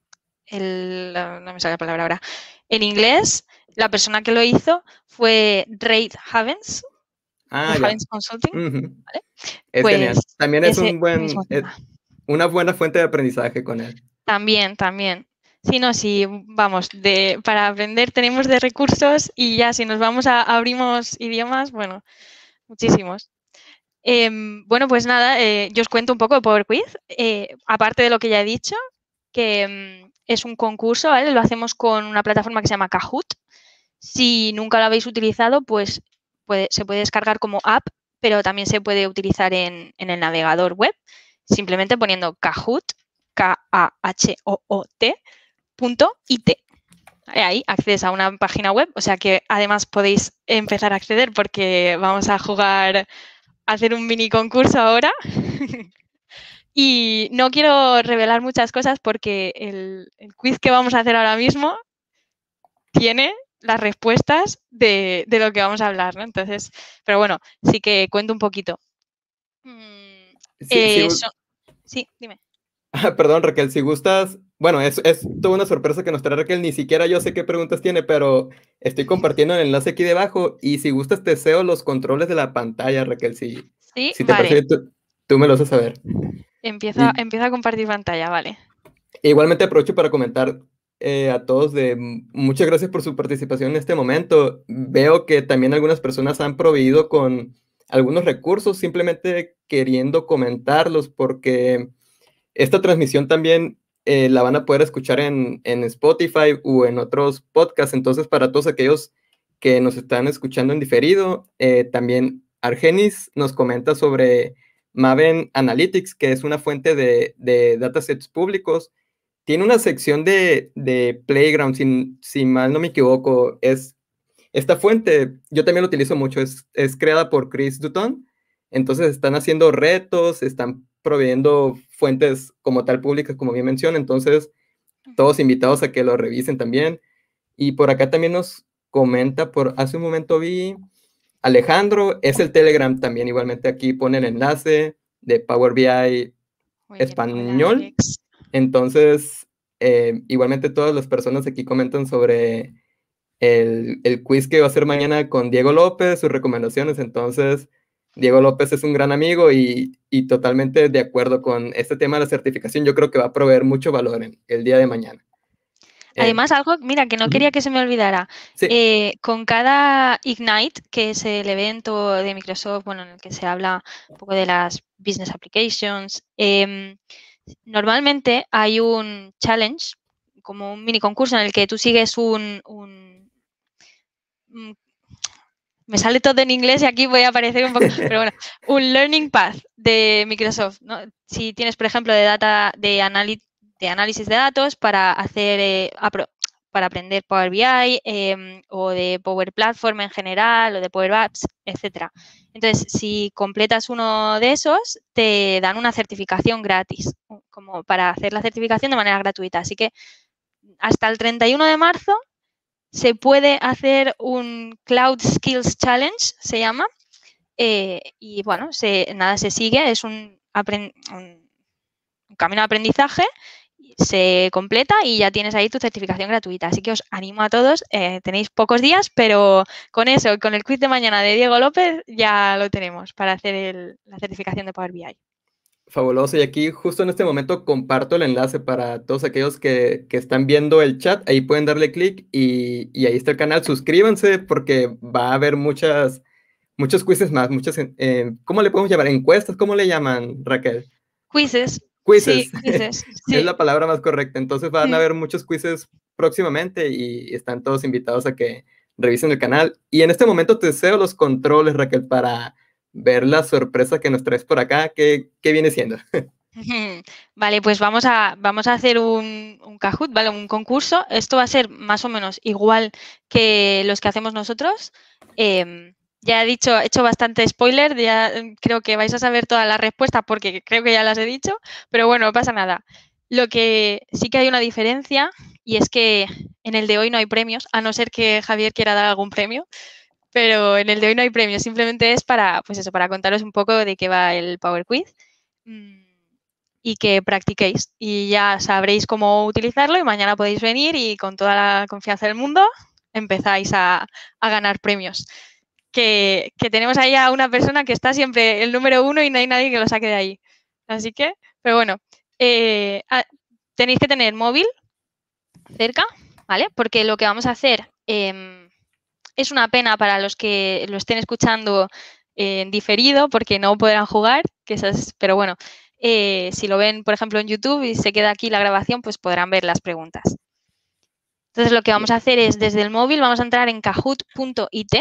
el, no me sale la palabra ahora, en inglés, la persona que lo hizo fue Reid Havens, Ah, de ya. Havens Consulting, Ujú. ¿vale? Es Pues genial. También es ese un mismo buen, es tema. una buena fuente de aprendizaje con él. También, también. Sí, no, sí, vamos, de, para aprender tenemos de recursos y ya si nos vamos a abrimos idiomas, bueno, muchísimos. Eh, bueno, pues nada, eh, yo os cuento un poco de Power Quiz. Eh, aparte de lo que ya he dicho, que mm, es un concurso, ¿vale? Lo hacemos con una plataforma que se llama Kahoot. Si nunca lo habéis utilizado, pues puede, se puede descargar como app, pero también se puede utilizar en, en el navegador web, simplemente poniendo Kahoot, K A H O O T, punto I T. Ahí accedes a una página web, o sea que además podéis empezar a acceder porque vamos a jugar, a hacer un mini concurso ahora. Y no quiero revelar muchas cosas porque el, el quiz que vamos a hacer ahora mismo tiene las respuestas de, de lo que vamos a hablar, ¿no? Entonces, pero bueno, sí que cuento un poquito. Mm, Sí, sí, eh, gu- so- sí, dime. ah, perdón, Raquel, si gustas, bueno, es, es toda una sorpresa que nos trae Raquel, ni siquiera yo sé qué preguntas tiene, pero estoy compartiendo el enlace aquí debajo y si gustas te deseo los controles de la pantalla, Raquel, si, Sí, si te parece vale. bien, tú, tú me lo vas a saber. Empieza, Y empieza a compartir pantalla, vale. igualmente aprovecho para comentar eh, a todos de m- muchas gracias por su participación en este momento. Veo que también algunas personas han proveído con algunos recursos, simplemente queriendo comentarlos porque esta transmisión también eh, la van a poder escuchar en, en Spotify o en otros podcasts. Entonces, para todos aquellos que nos están escuchando en diferido, eh, también Argenis nos comenta sobre Maven Analytics, que es una fuente de, de datasets públicos. Tiene una sección de, de Playground, si, si mal no me equivoco. Es esta fuente, yo también la utilizo mucho, es, es creada por Chris Dutton. Entonces están haciendo retos, están proveyendo fuentes como tal públicas, como bien menciona. Entonces, todos invitados a que lo revisen también. Y por acá también nos comenta, por hace un momento vi Alejandro, es el Telegram también, igualmente aquí pone el enlace de Power B I Muy bien. Hola, español. Alex. Entonces, eh, igualmente todas las personas aquí comentan sobre el, el quiz que va a ser mañana con Diego López, sus recomendaciones. Entonces, Diego López es un gran amigo y, y totalmente de acuerdo con este tema de la certificación. Yo creo que va a proveer mucho valor en el día de mañana. Eh, Además, algo, mira, que no quería ujú, que se me olvidara. sí, Eh, con cada Ignite, que es el evento de Microsoft, bueno, en el que se habla un poco de las business applications, em, normalmente hay un challenge, como un mini concurso en el que tú sigues un, un- un- me sale todo en inglés y aquí voy a aparecer un poco, pero bueno, un learning path de Microsoft, ¿no? Si tienes, por ejemplo, de data de analytics, de análisis de datos, para hacer eh, para aprender Power B I eh, o de Power Platform en general o de Power Apps, etcétera. Entonces, si completas uno de esos, te dan una certificación gratis, como para hacer la certificación de manera gratuita. Así que hasta el treinta y uno de marzo se puede hacer un Cloud Skills Challenge, se llama, eh, y bueno, se, nada, se sigue, es un, un, un camino de aprendizaje, se completa y ya tienes ahí tu certificación gratuita. Así que os animo a todos, eh, tenéis pocos días, pero con eso, con el quiz de mañana de Diego López, ya lo tenemos para hacer el, la certificación de Power B I. Fabuloso. Y aquí justo en este momento comparto el enlace para todos aquellos que, que están viendo el chat. Ahí pueden darle clic y, y ahí está el canal. Suscríbanse porque va a haber muchas, muchos quizzes más. Muchas, eh, ¿cómo le podemos llamar? ¿Encuestas? ¿Cómo le llaman, Raquel? Quizzes. Quizzes. Sí, quizzes. Sí. Es la palabra más correcta. Entonces van a haber muchos quizzes próximamente y están todos invitados a que revisen el canal. Y en este momento te cedo los controles, Raquel, para ver la sorpresa que nos traes por acá. ¿Qué, qué viene siendo? Vale, pues vamos a, vamos a hacer un, un Kahoot, ¿vale? Un concurso. Esto va a ser más o menos igual que los que hacemos nosotros. Eh, ya he dicho, he hecho bastante spoiler, ya creo que vais a saber todas las respuestas porque creo que ya las he dicho, pero bueno, no pasa nada. Lo que sí que hay una diferencia y es que en el de hoy no hay premios, a no ser que Javier quiera dar algún premio, pero en el de hoy no hay premios, simplemente es para, pues eso, para contaros un poco de qué va el Power Quiz y que practiquéis y ya sabréis cómo utilizarlo y mañana podéis venir y con toda la confianza del mundo empezáis a, a ganar premios. Que, que tenemos ahí a una persona que está siempre el número uno y no hay nadie que lo saque de ahí. Así que, pero bueno, eh, a, tenéis que tener móvil cerca, ¿vale? Porque lo que vamos a hacer eh, es una pena para los que lo estén escuchando en eh, diferido porque no podrán jugar, que esas, pero bueno, eh, si lo ven, por ejemplo, en YouTube y se queda aquí la grabación, pues podrán ver las preguntas. Entonces, lo que vamos a hacer es, desde el móvil, vamos a entrar en kahoot punto it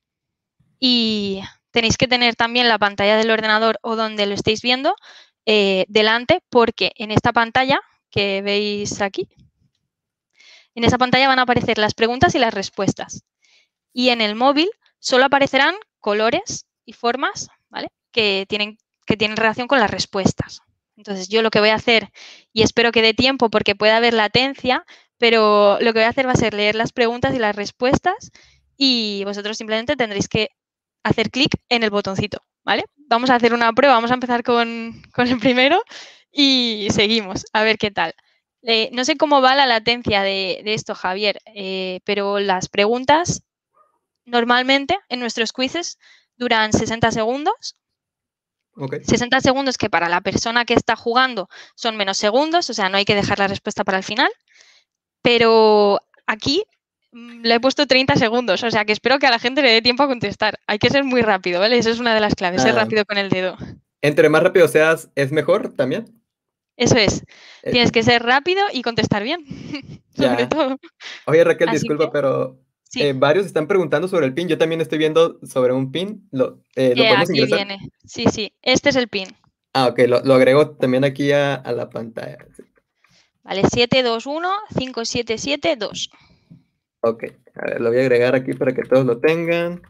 y tenéis que tener también la pantalla del ordenador o donde lo estéis viendo eh, delante, porque en esta pantalla que veis aquí, en esa pantalla van a aparecer las preguntas y las respuestas. Y en el móvil solo aparecerán colores y formas, ¿vale? Que tienen, que tienen relación con las respuestas. Entonces, yo lo que voy a hacer, y espero que dé tiempo porque puede haber latencia, pero lo que voy a hacer va a ser leer las preguntas y las respuestas y vosotros simplemente tendréis que hacer clic en el botoncito, ¿vale? Vamos a hacer una prueba, vamos a empezar con, con el primero y seguimos, a ver qué tal. Eh, no sé cómo va la latencia de, de esto, Javier, eh, pero las preguntas normalmente en nuestros quizzes duran sesenta segundos. Okay. sesenta segundos que para la persona que está jugando son menos segundos, o sea, no hay que dejar la respuesta para el final. Pero aquí le he puesto treinta segundos, o sea que espero que a la gente le dé tiempo a contestar. Hay que ser muy rápido, ¿vale? Esa es una de las claves, ah. ser rápido con el dedo. Entre más rápido seas, ¿es mejor también? Eso es. Eh, Tienes que ser rápido y contestar bien, sobre ya. todo. Oye, Raquel, Así disculpa, que, pero sí. eh, varios están preguntando sobre el pin. Yo también estoy viendo sobre un pin. ¿Lo, eh, ¿lo eh, podemos aquí ingresar? viene. Sí, sí. Este es el pin. Ah, ok. Lo, lo agrego también aquí a, a la pantalla. Sí. Vale, siete dos uno cinco siete siete dos. Ok. A ver, lo voy a agregar aquí para que todos lo tengan.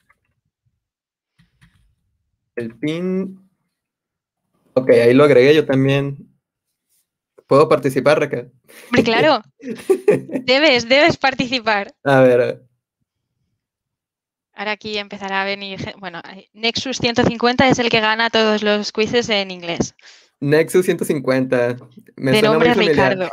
El pin. Ok, ahí lo agregué yo también. ¿Puedo participar, Raquel? Hombre, claro. debes, debes participar. A ver, a ver. Ahora aquí empezará a venir... Bueno, Nexus ciento cincuenta es el que gana todos los quizzes en inglés. Nexus ciento cincuenta. Me de suena nombre muy familiar. Ricardo.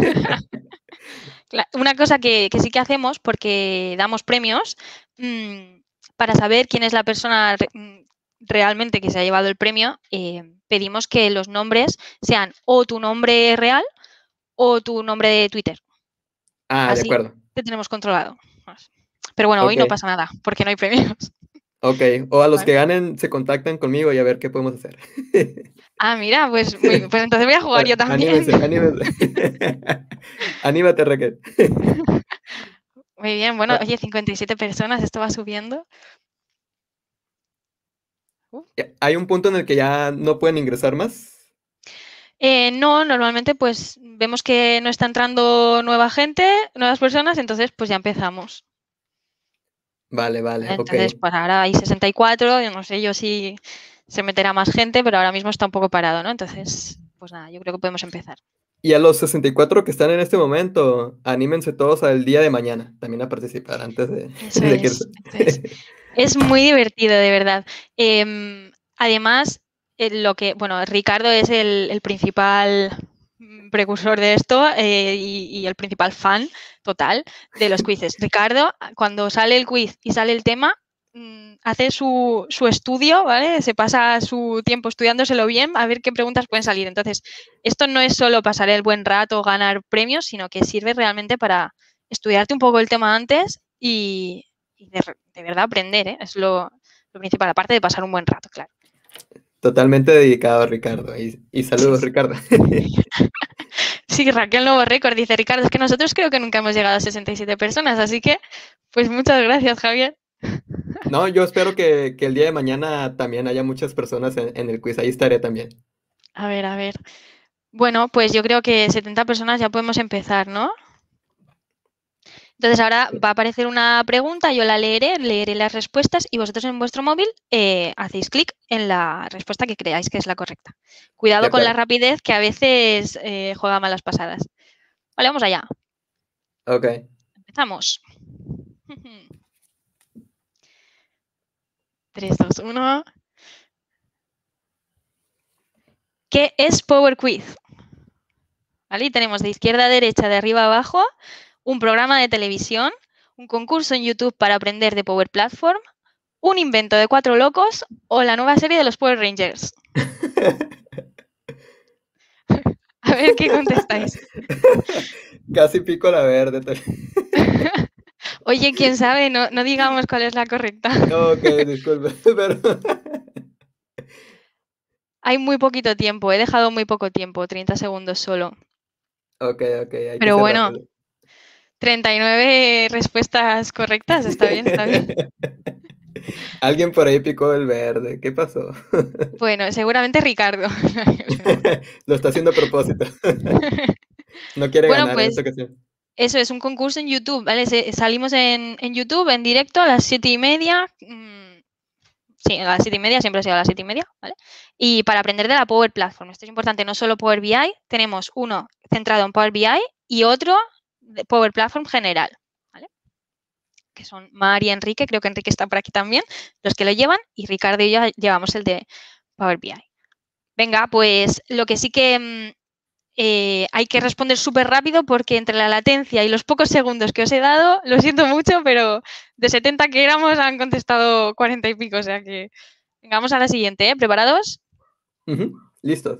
Una cosa que, que sí que hacemos, porque damos premios, mmm, para saber quién es la persona re, realmente que se ha llevado el premio, eh, pedimos que los nombres sean o tu nombre real o tu nombre de Twitter. Ah, Así de acuerdo. te tenemos controlado. Pero bueno, okay. Hoy no pasa nada, porque no hay premios. Ok, o a los vale. que ganen se contactan conmigo y a ver qué podemos hacer. Ah, mira, pues, muy, pues entonces voy a jugar yo también. Anímese, anímese. Anímate, Raquel. Muy bien, bueno, oye, cincuenta y siete personas, esto va subiendo. Uh. ¿Hay un punto en el que ya no pueden ingresar más? Eh, no, normalmente pues vemos que no está entrando nueva gente, nuevas personas, entonces pues ya empezamos. Vale, vale, ok. Entonces, pues ahora hay sesenta y cuatro, yo no sé yo si se meterá más gente, pero ahora mismo está un poco parado, ¿no? Entonces, pues nada, yo creo que podemos empezar. Y a los sesenta y cuatro que están en este momento, anímense todos al día de mañana también a participar antes de, Eso de que... es, eso es. Es muy divertido, de verdad. Eh, además, eh, lo que, bueno, Ricardo es el, el principal precursor de esto eh, y, y el principal fan total de los quizzes. Ricardo, cuando sale el quiz y sale el tema, mm, hace su, su estudio, ¿vale? Se pasa su tiempo estudiándoselo bien a ver qué preguntas pueden salir. Entonces, esto no es solo pasar el buen rato, ganar premios, sino que sirve realmente para estudiarte un poco el tema antes y, y de, de, verdad aprender, ¿eh? Es lo, lo, principal, aparte de pasar un buen rato, claro. Totalmente dedicado a Ricardo. Y, y saludos, sí, sí. Ricardo. Sí, Raquel Nuevo Récord dice, Ricardo, es que nosotros creo que nunca hemos llegado a sesenta y siete personas, así que, pues muchas gracias, Javier. No, yo espero que, que el día de mañana también haya muchas personas en, en el quiz, ahí estaré también. A ver, a ver. Bueno, pues yo creo que setenta personas ya podemos empezar, ¿no? Entonces ahora va a aparecer una pregunta, yo la leeré, leeré las respuestas y vosotros en vuestro móvil eh, hacéis clic en la respuesta que creáis que es la correcta. Cuidado con la rapidez, que a veces eh, juega malas pasadas. Vale, vamos allá. Ok. Empezamos. tres, dos, uno. ¿Qué es Power Quiz? ¿Vale? Y tenemos de izquierda a derecha, de arriba a abajo, un programa de televisión, un concurso en YouTube para aprender de Power Platform, un invento de cuatro locos o la nueva serie de los Power Rangers. A ver qué contestáis. Casi pico la verde. Oye, quién sabe, no, no digamos cuál es la correcta. Ok, disculpe, pero... Hay muy poquito tiempo, he dejado muy poco tiempo, treinta segundos solo. Ok, ok, hay Pero que ser bueno, rápido. treinta y nueve respuestas correctas, está bien, está bien. Alguien por ahí picó el verde, ¿qué pasó? Bueno, seguramente Ricardo. Lo está haciendo a propósito. No quiere Bueno, ganar en pues esta ocasión. eso es un concurso en YouTube, ¿vale? Se, salimos en, en YouTube en directo a las siete y media. Mmm, sí, a las siete y media, siempre ha sido a las siete y media, ¿vale? Y para aprender de la Power Platform. Esto es importante, no solo Power B I, tenemos uno centrado en Power B I y otro de Power Platform general, ¿vale? Que son Mar y Enrique, creo que Enrique está por aquí también, los que lo llevan, y Ricardo y yo llevamos el de Power B I. Venga, pues lo que sí que eh, hay que responder súper rápido porque entre la latencia y los pocos segundos que os he dado, lo siento mucho, pero de setenta que éramos han contestado cuarenta y pico, o sea que vengamos a la siguiente, ¿eh? ¿Preparados? Uh-huh. Listos.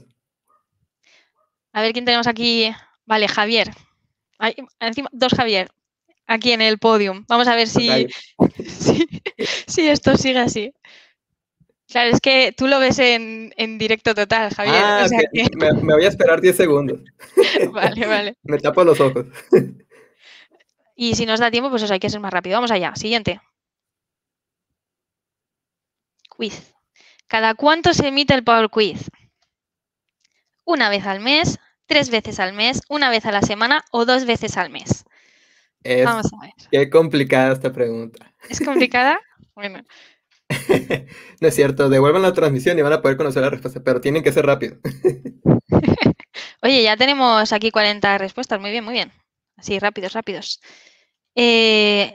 A ver quién tenemos aquí. Vale, Javier. Hay, encima, dos Javier aquí en el podium. Vamos a ver si, si, si esto sigue así. Claro, es que tú lo ves en, en directo total, Javier. Ah, o sea okay. que... me, me voy a esperar diez segundos. Vale, vale. Me tapo los ojos. Y si nos da tiempo, pues eso, hay que ser más rápido. Vamos allá. Siguiente. Quiz. ¿Cada cuánto se emite el Power Quiz? ¿Una vez al mes, tres veces al mes, una vez a la semana o dos veces al mes? Es, Vamos a ver. Qué complicada esta pregunta. ¿Es complicada? Bueno. No es cierto, devuelvan la transmisión y van a poder conocer la respuesta, pero tienen que ser rápido. Oye, ya tenemos aquí cuarenta respuestas. Muy bien, muy bien. Así, rápidos, rápidos. Eh...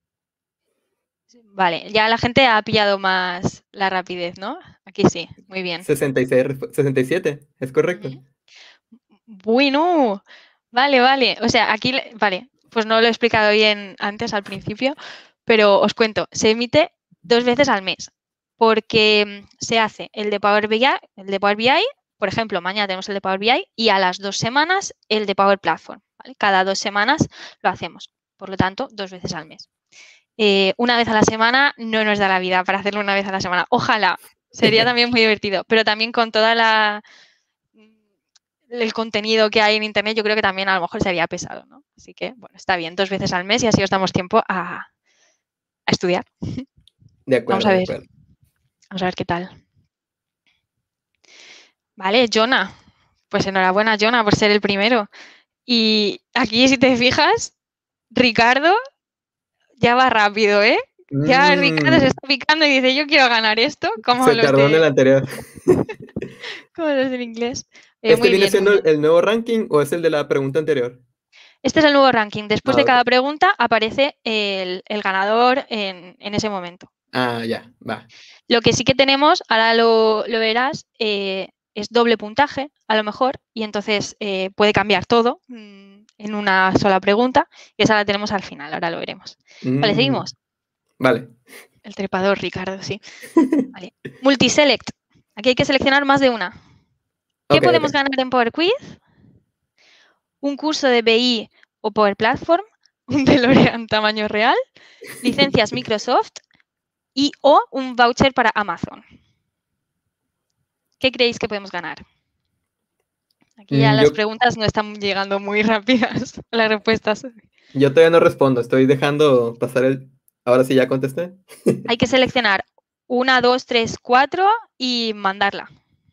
Vale, ya la gente ha pillado más la rapidez, ¿no? Aquí sí, muy bien. sesenta y seis, sesenta y siete, es correcto. Uh-huh. Bueno, vale, vale. O sea, aquí, vale, pues no lo he explicado bien antes al principio, pero os cuento, se emite dos veces al mes porque se hace el de Power B I, el de Power B I, por ejemplo, mañana tenemos el de Power B I y a las dos semanas el de Power Platform, ¿vale? Cada dos semanas lo hacemos, por lo tanto, dos veces al mes. Eh, una vez a la semana no nos da la vida para hacerlo una vez a la semana. Ojalá, sería también muy divertido, pero también con toda la el contenido que hay en internet, yo creo que también a lo mejor sería pesado, ¿no? Así que, bueno, está bien, dos veces al mes y así os damos tiempo a, a estudiar. De acuerdo, vamos a ver, de acuerdo. Vamos a ver qué tal. Vale, Jonah, Pues enhorabuena, Jonah, por ser el primero. Y aquí, si te fijas, Ricardo ya va rápido, ¿eh? Ya Ricardo se Mm, está picando y dice, yo quiero ganar esto, como se los tardó en el de, anterior. como los del inglés. Eh, ¿Este muy viene bien, muy siendo el, bien. el nuevo ranking o es el de la pregunta anterior? Este es el nuevo ranking. Después Ah, de ok. cada pregunta aparece el, el ganador en, en ese momento. Ah, ya, va. Lo que sí que tenemos, ahora lo, lo verás, eh, es doble puntaje, a lo mejor, y entonces eh, puede cambiar todo mm, en una sola pregunta, y esa la tenemos al final, ahora lo veremos. Vale, Mm, seguimos. vale. El trepador, Ricardo, sí. Vale. Multiselect. Aquí hay que seleccionar más de una. ¿Qué Ok, podemos ok. ganar en Power Quiz? Un curso de B I o Power Platform, un DeLorean tamaño real, licencias Microsoft y o un voucher para Amazon. ¿Qué creéis que podemos ganar? Aquí ya Mm, las yo, preguntas no están llegando muy rápidas, las respuestas. yo todavía no respondo, estoy dejando pasar el... Ahora sí ya contesté. Hay que seleccionar una, dos, tres, cuatro y mandarla.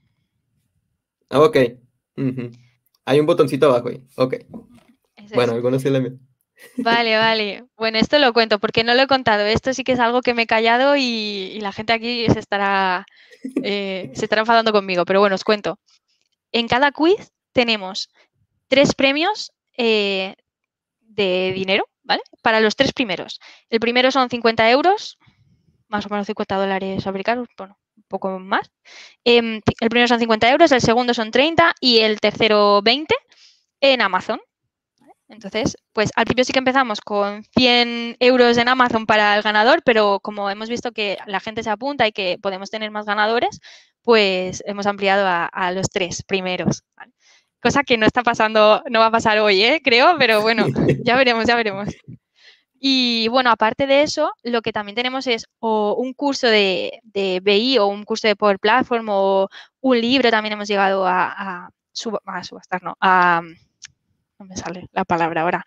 Ah, ok. Ujú. Hay un botoncito abajo ahí. Ok. Eso Bueno, es. algunos sí le... met- Vale, vale. Bueno, esto lo cuento porque no lo he contado. Esto sí que es algo que me he callado y, y la gente aquí se estará, eh, se estará enfadando conmigo. Pero bueno, os cuento. En cada quiz tenemos tres premios eh, de dinero, ¿vale? Para los tres primeros. El primero son cincuenta euros, más o menos cincuenta dólares americanos, bueno, un poco más. Eh, el primero son cincuenta euros, el segundo son treinta y el tercero veinte en Amazon. Entonces, pues al principio sí que empezamos con cien euros en Amazon para el ganador, pero como hemos visto que la gente se apunta y que podemos tener más ganadores, pues hemos ampliado a, a los tres primeros. ¿Vale? Cosa que no está pasando, no va a pasar hoy, ¿eh? Creo, pero bueno, ya veremos, ya veremos. Y bueno, aparte de eso, lo que también tenemos es o un curso de, de B I o un curso de Power Platform o un libro, también hemos llegado a, a, sub, a subastar, no, a, no me sale la palabra ahora.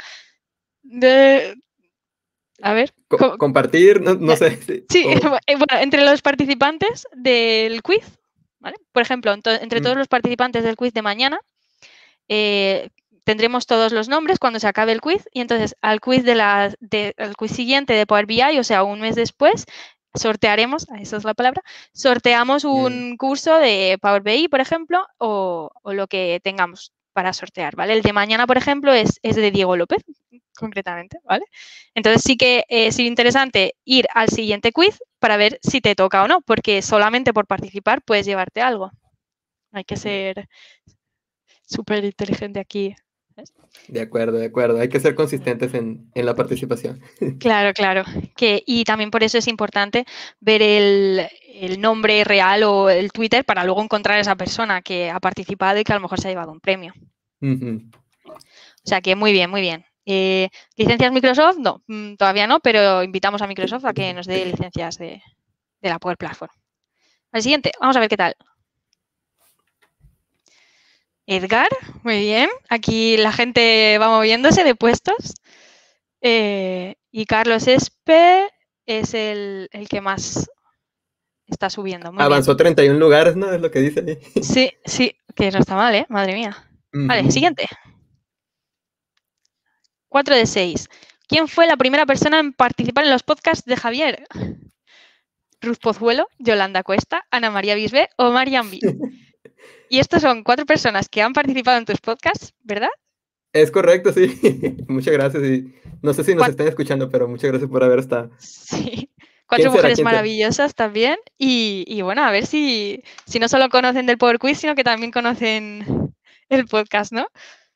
De, a ver. Co- co- compartir, no, no sé. Sí. sí, O- bueno, entre los participantes del quiz, ¿vale? Por ejemplo, ento- entre todos mm, los participantes del quiz de mañana, eh, tendremos todos los nombres cuando se acabe el quiz y entonces al quiz, de la, de, al quiz siguiente de Power B I, o sea, un mes después, sortearemos, esa es la palabra, sorteamos mm, un curso de Power B I, por ejemplo, o, o lo que tengamos para sortear, ¿vale? El de mañana, por ejemplo, es, es de Diego López, concretamente, ¿vale? Entonces sí que es interesante ir al siguiente quiz para ver si te toca o no, porque solamente por participar puedes llevarte algo. Hay que ser súper inteligente aquí. ¿Ves? de acuerdo, de acuerdo. Hay que ser consistentes en, en la participación. Claro, claro. Que, y también por eso es importante ver el, el nombre real o el Twitter para luego encontrar a esa persona que ha participado y que a lo mejor se ha llevado un premio. Ujú. O sea que muy bien, muy bien. Eh, ¿Licencias Microsoft? No, mm, todavía no, pero invitamos a Microsoft a que nos dé licencias de, de la Power Platform. Al siguiente, vamos a ver qué tal. Edgar, muy bien. Aquí la gente va moviéndose de puestos. Eh, y Carlos Espe es el, el que más está subiendo. Muy bien. Avanzó treinta y uno lugares, ¿no? Es lo que dice ahí. Sí, sí, que no está mal, ¿eh? Madre mía. Vale, Ujú. siguiente. cuatro de seis. ¿Quién fue la primera persona en participar en los podcasts de Javier? Ruth Pozuelo, Yolanda Cuesta, Ana María Bisbé o Marian B. Y estos son cuatro personas que han participado en tus podcasts, ¿verdad? Es correcto, sí. Muchas gracias. Y no sé si nos Cuat están escuchando, pero muchas gracias por haber estado. sí. ¿Quién Cuatro será? mujeres ¿Quién será? maravillosas también. Y, y, bueno, a ver si, si no solo conocen del Power Quiz, sino que también conocen el podcast, ¿no?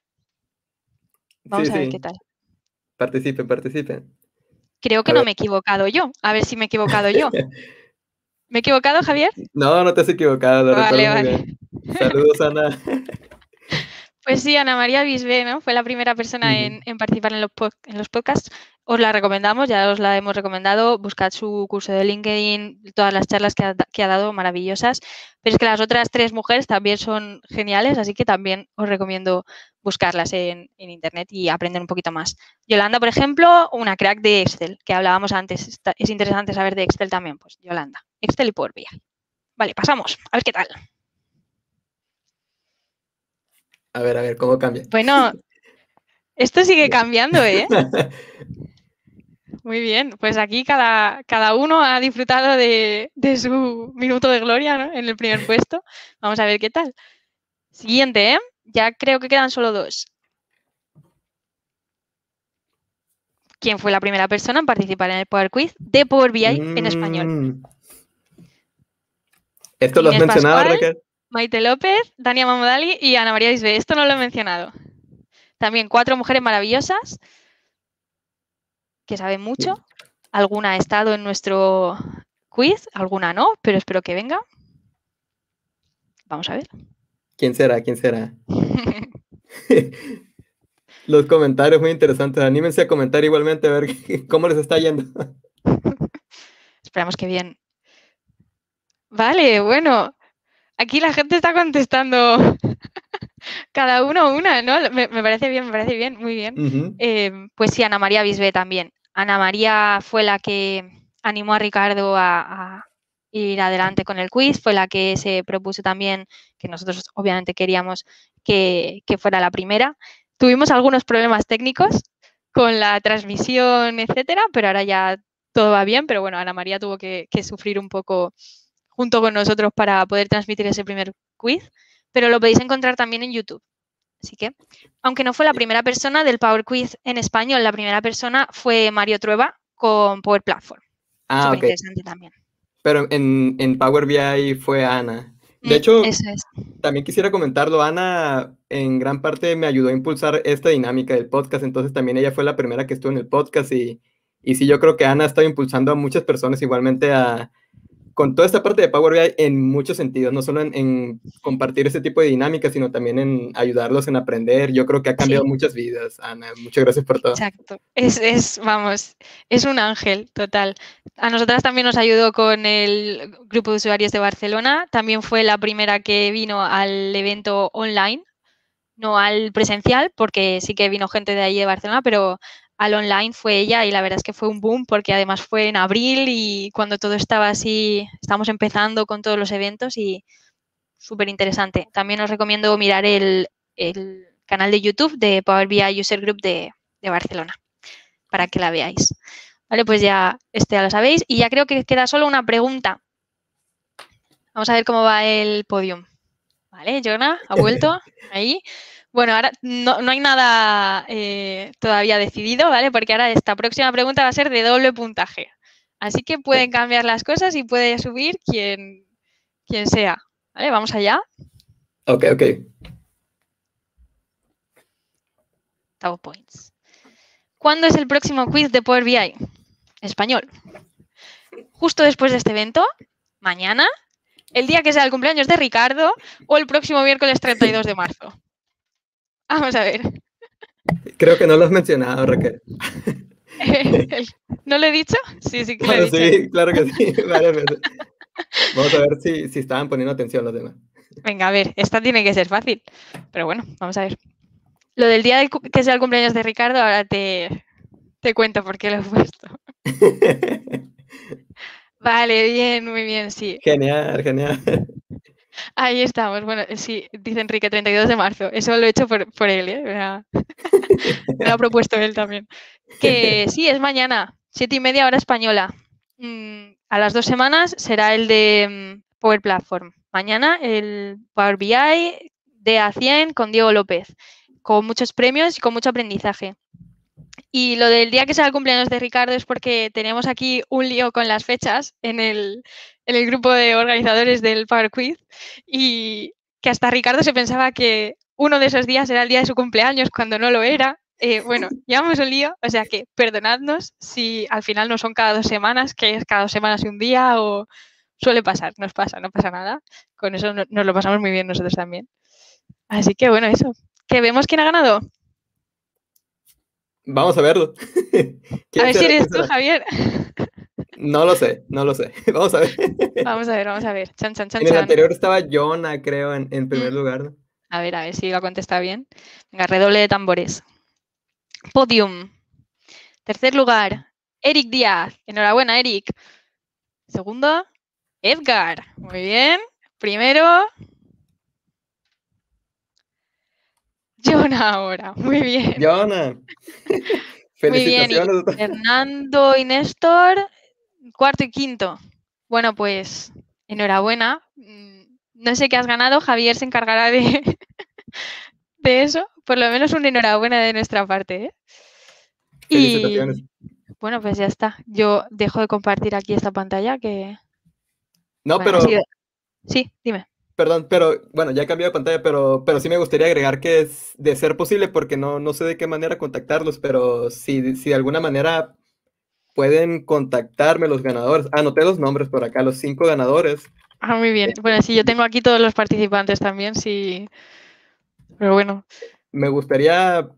Sí, Vamos a ver qué sí. tal. Participen, participen. Creo que A no ver. me he equivocado yo. A ver si me he equivocado yo. ¿Me he equivocado, Javier? No, no te has equivocado, lo Vale, recuerdo muy bien. vale. Saludos, Ana. Pues sí, Ana María Bisbé, ¿no? Fue la primera persona Ujú. en, en participar en los, pod, en los podcasts. Os la recomendamos, ya os la hemos recomendado. Buscad su curso de LinkedIn, todas las charlas que ha, que ha dado, maravillosas. Pero es que las otras tres mujeres también son geniales, así que también os recomiendo buscarlas en, en Internet y aprender un poquito más. Yolanda, por ejemplo, una crack de Excel, que hablábamos antes. Está, es interesante saber de Excel también, pues Yolanda. Excel y Power B I. Vale, pasamos. A ver qué tal. A ver, a ver, ¿cómo cambia? Bueno, esto sigue cambiando, ¿eh? Muy bien, pues aquí cada, cada uno ha disfrutado de, de su minuto de gloria, ¿no? En el primer puesto. Vamos a ver qué tal. Siguiente, ¿eh? Ya creo que quedan solo dos. ¿Quién fue la primera persona en participar en el Power Quiz de Power B I en español? Mm. ¿Esto lo has Inés mencionado, Pascual, Raquel? Maite López, Dania Mamodali y Ana María Bisbé. Esto no lo he mencionado. También cuatro mujeres maravillosas que saben mucho. Alguna ha estado en nuestro quiz, alguna no, pero espero que venga. Vamos a ver. ¿Quién será? ¿Quién será? Los comentarios muy interesantes. Anímense a comentar igualmente a ver cómo les está yendo. Esperamos que bien. Vale, bueno. Aquí la gente está contestando cada uno una, ¿no? Me, me parece bien, me parece bien, muy bien. Uh-huh. Eh, pues sí, Ana María Bisbé también. Ana María fue la que animó a Ricardo a, a ir adelante con el quiz, fue la que se propuso también, que nosotros obviamente queríamos que, que fuera la primera. Tuvimos algunos problemas técnicos con la transmisión, etcétera, pero ahora ya todo va bien, pero bueno, Ana María tuvo que, que sufrir un poco junto con nosotros para poder transmitir ese primer quiz, pero lo podéis encontrar también en YouTube. Así que, aunque no fue la primera persona del Power Quiz en español, la primera persona fue Mario Trueba con Power Platform. Ah, Súper ok. interesante también. Pero en, en Power B I fue Ana. De Mm, hecho, eso es. también quisiera comentarlo. Ana en gran parte me ayudó a impulsar esta dinámica del podcast, entonces también ella fue la primera que estuvo en el podcast y, y sí, yo creo que Ana ha estado impulsando a muchas personas igualmente a, con toda esta parte de Power B I en muchos sentidos, no solo en, en compartir ese tipo de dinámicas, sino también en ayudarlos en aprender. Yo creo que ha cambiado Sí, muchas vidas, Ana. Muchas gracias por todo. exacto. Es, es, vamos, es un ángel total. A nosotras también nos ayudó con el grupo de usuarios de Barcelona. También fue la primera que vino al evento online, no al presencial, porque sí que vino gente de ahí de Barcelona, pero al online fue ella y la verdad es que fue un boom porque además fue en abril y cuando todo estaba así, estamos empezando con todos los eventos y súper interesante. También os recomiendo mirar el, el canal de YouTube de Power B I User Group de, de Barcelona para que la veáis. Vale, pues ya este ya lo sabéis y ya creo que queda solo una pregunta. Vamos a ver cómo va el podium. Vale, Jonah, ha vuelto ahí. Bueno, ahora no, no hay nada eh, todavía decidido, ¿vale? Porque ahora esta próxima pregunta va a ser de doble puntaje. Así que pueden cambiar las cosas y puede subir quien, quien sea. ¿Vale? Vamos allá. Ok, ok. Top points. ¿Cuándo es el próximo quiz de Power B I? Español. Justo después de este evento, mañana, el día que sea el cumpleaños de Ricardo o el próximo miércoles treinta y dos de marzo. Vamos a ver. Creo que no lo has mencionado, Raquel. ¿No lo he dicho? Sí, sí que lo he Bueno, dicho. sí, claro que sí, varias veces. Vamos a ver si, si estaban poniendo atención los demás. Venga, a ver, esta tiene que ser fácil. Pero bueno, vamos a ver. Lo del día del que sea el cumpleaños de Ricardo, ahora te, te cuento por qué lo he puesto. Vale, bien, muy bien, sí. Genial, genial. Ahí estamos. Bueno, sí, dice Enrique, treinta y dos de marzo. Eso lo he hecho por, por él, ¿eh? Me, ha, me lo ha propuesto él también. Que sí, es mañana, siete y media hora española. Mm, a las dos semanas será el de mm, Power Platform. Mañana el Power B I de A cien con Diego López, con muchos premios y con mucho aprendizaje. Y lo del día que sea el cumpleaños de Ricardo es porque tenemos aquí un lío con las fechas en el, en el grupo de organizadores del Power Quiz y que hasta Ricardo se pensaba que uno de esos días era el día de su cumpleaños cuando no lo era. Eh, bueno, llevamos un lío, o sea que perdonadnos si al final no son cada dos semanas, que es cada dos semanas y un día o suele pasar, nos pasa, no pasa nada. Con eso no, nos lo pasamos muy bien nosotros también. Así que bueno, eso. ¿Que vemos quién ha ganado? Vamos a verlo. A ver si será? eres tú, Javier. No lo sé, no lo sé. Vamos a ver. Vamos a ver, vamos a ver. Chan, chan, chan, En el chan. anterior estaba Jonah, creo, en, en primer Mm. lugar, ¿no? A ver, a ver si lo contesta bien. Venga, redoble de tambores. Podium. Tercer lugar, Eric Díaz. Enhorabuena, Eric. Segundo, Edgar. Muy bien. Primero, Jonah ahora, muy bien. Jonah. Muy bien, y Felicitaciones. Fernando y Néstor, cuarto y quinto. Bueno, pues enhorabuena. Mm, No sé qué has ganado, Javier se encargará de, de eso. Por lo menos una enhorabuena de nuestra parte, ¿eh? Felicitaciones. Y bueno, pues ya está. Yo dejo de compartir aquí esta pantalla que, No, bueno, ha pero sido... Sí, dime. perdón, pero bueno, ya cambié de pantalla, pero, pero sí me gustaría agregar que es de ser posible, porque no, no sé de qué manera contactarlos, pero si, si de alguna manera pueden contactarme los ganadores. Anoté los nombres por acá, los cinco ganadores. Ah, muy bien. Bueno, sí, yo tengo aquí todos los participantes también, sí. Pero bueno, Me gustaría,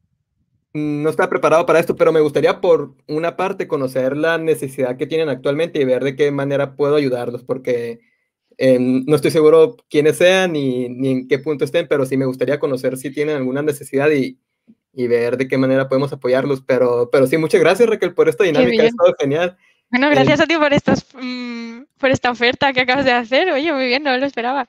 no estaba preparado para esto, pero me gustaría por una parte conocer la necesidad que tienen actualmente y ver de qué manera puedo ayudarlos, porque eh, no estoy seguro quiénes sean ni, ni en qué punto estén, pero sí me gustaría conocer si tienen alguna necesidad y, y ver de qué manera podemos apoyarlos. Pero, pero sí, muchas gracias, Raquel, por esta qué dinámica, ha bien. estado genial. Bueno, Eh, gracias a ti por estas, mm, por esta oferta que acabas de hacer. Oye, muy bien, no lo esperaba.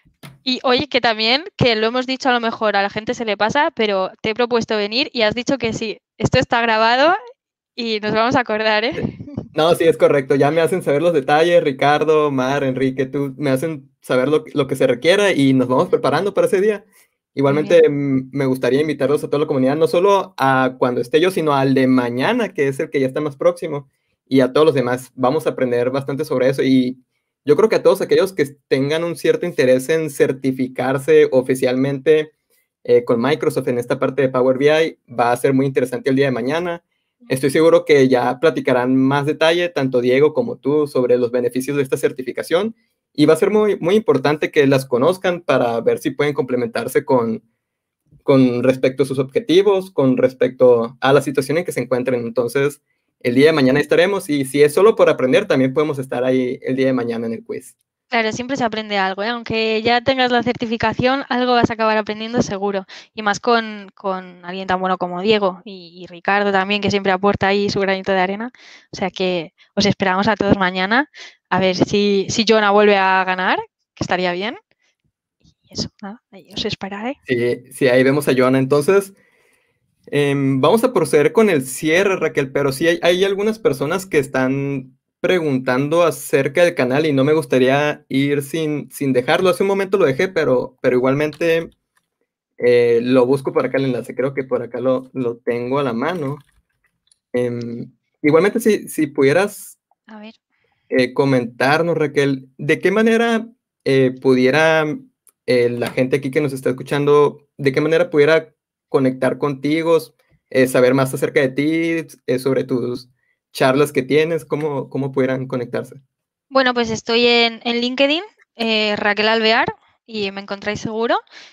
Y oye, que también, que lo hemos dicho a lo mejor a la gente se le pasa, pero te he propuesto venir y has dicho que sí. Esto está grabado y nos vamos a acordar, ¿eh? No, sí, es correcto. Ya me hacen saber los detalles, Ricardo, Mar, Enrique, tú me hacen saber lo, lo que se requiera y nos vamos preparando para ese día. Muy bien. Igualmente, mm, me gustaría invitarlos a toda la comunidad, no solo a cuando esté yo, sino al de mañana, que es el que ya está más próximo, y a todos los demás. Vamos a aprender bastante sobre eso y yo creo que a todos aquellos que tengan un cierto interés en certificarse oficialmente eh, con Microsoft en esta parte de Power B I, va a ser muy interesante el día de mañana. Estoy seguro que ya platicarán más detalle, tanto Diego como tú, sobre los beneficios de esta certificación y va a ser muy, muy importante que las conozcan para ver si pueden complementarse con, con respecto a sus objetivos, con respecto a la situación en que se encuentren. Entonces, el día de mañana estaremos y si es solo por aprender, también podemos estar ahí el día de mañana en el quiz. Claro, siempre se aprende algo, ¿eh? Aunque ya tengas la certificación, algo vas a acabar aprendiendo seguro. Y más con, con alguien tan bueno como Diego y, y Ricardo también, que siempre aporta ahí su granito de arena. O sea que os esperamos a todos mañana. A ver si, si Jonah vuelve a ganar, que estaría bien. Y eso, nada, ahí os esperaré. Sí, sí, ahí vemos a Joana. Entonces, eh, vamos a proceder con el cierre, Raquel, pero sí hay, hay algunas personas que están preguntando acerca del canal y no me gustaría ir sin, sin dejarlo. Hace un momento lo dejé, pero, pero igualmente eh, lo busco por acá el enlace. Creo que por acá lo, lo tengo a la mano. Eh, igualmente, si, si pudieras A ver. eh, comentarnos, Raquel, ¿de qué manera eh, pudiera eh, la gente aquí que nos está escuchando, de qué manera pudiera conectar contigo, eh, saber más acerca de ti, eh, sobre tus charlas que tienes, cómo, cómo pudieran conectarse? Bueno, pues estoy en, en LinkedIn, eh, Raquel Alvear, y me encontráis seguro.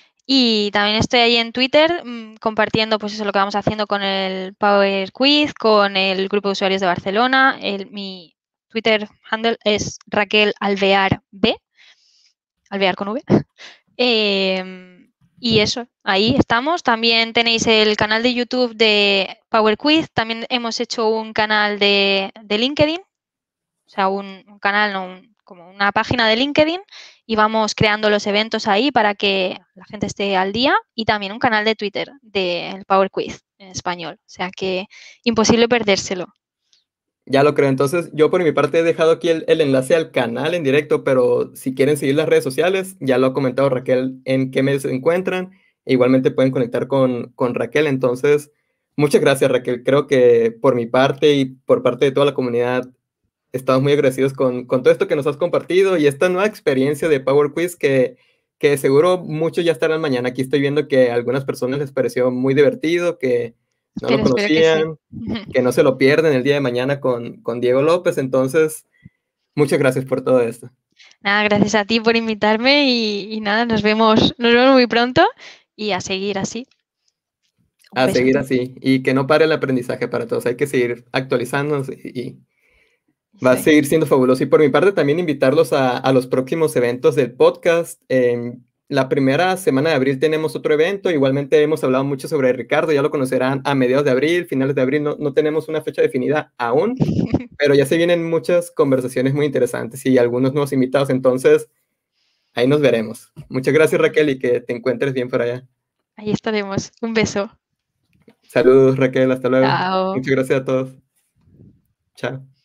Y también estoy ahí en Twitter mmm, compartiendo pues eso lo que vamos haciendo con el Power Quiz, con el grupo de usuarios de Barcelona. El, mi Twitter handle es Raquel Alvear B, Alvear con V. Eh, y eso, ahí estamos. También tenéis el canal de YouTube de Power Quiz. También hemos hecho un canal de, de LinkedIn, o sea, un, un canal, no, un, como una página de LinkedIn y vamos creando los eventos ahí para que la gente esté al día y también un canal de Twitter del Power Quiz en español. O sea que imposible perdérselo. Ya lo creo. Entonces, yo por mi parte he dejado aquí el, el enlace al canal en directo, pero si quieren seguir las redes sociales, ya lo ha comentado Raquel en qué medios se encuentran. E igualmente pueden conectar con, con Raquel. Entonces, muchas gracias, Raquel. Creo que por mi parte y por parte de toda la comunidad, estamos muy agradecidos con, con todo esto que nos has compartido y esta nueva experiencia de Power Quiz que, que seguro muchos ya estarán mañana. Aquí estoy viendo que a algunas personas les pareció muy divertido, que no lo Espero, espero que sí. conocían, que no se lo pierden el día de mañana con, con Diego López. Entonces, muchas gracias por todo esto. Nada, gracias a ti por invitarme y, y nada, nos vemos, nos vemos muy pronto y a seguir así. Un A beso. seguir así y que no pare el aprendizaje para todos. Hay que seguir actualizándonos y, y va a Sí. seguir siendo fabuloso. Y por mi parte también invitarlos a, a los próximos eventos del podcast. En la primera semana de abril tenemos otro evento. Igualmente hemos hablado mucho sobre Ricardo, ya lo conocerán a mediados de abril, finales de abril. No, no tenemos una fecha definida aún, pero ya se vienen muchas conversaciones muy interesantes y algunos nuevos invitados. Entonces, ahí nos veremos. Muchas gracias, Raquel, y que te encuentres bien por allá. Ahí estaremos. Un beso. Saludos, Raquel, hasta luego. Chao. Muchas gracias a todos. Chao.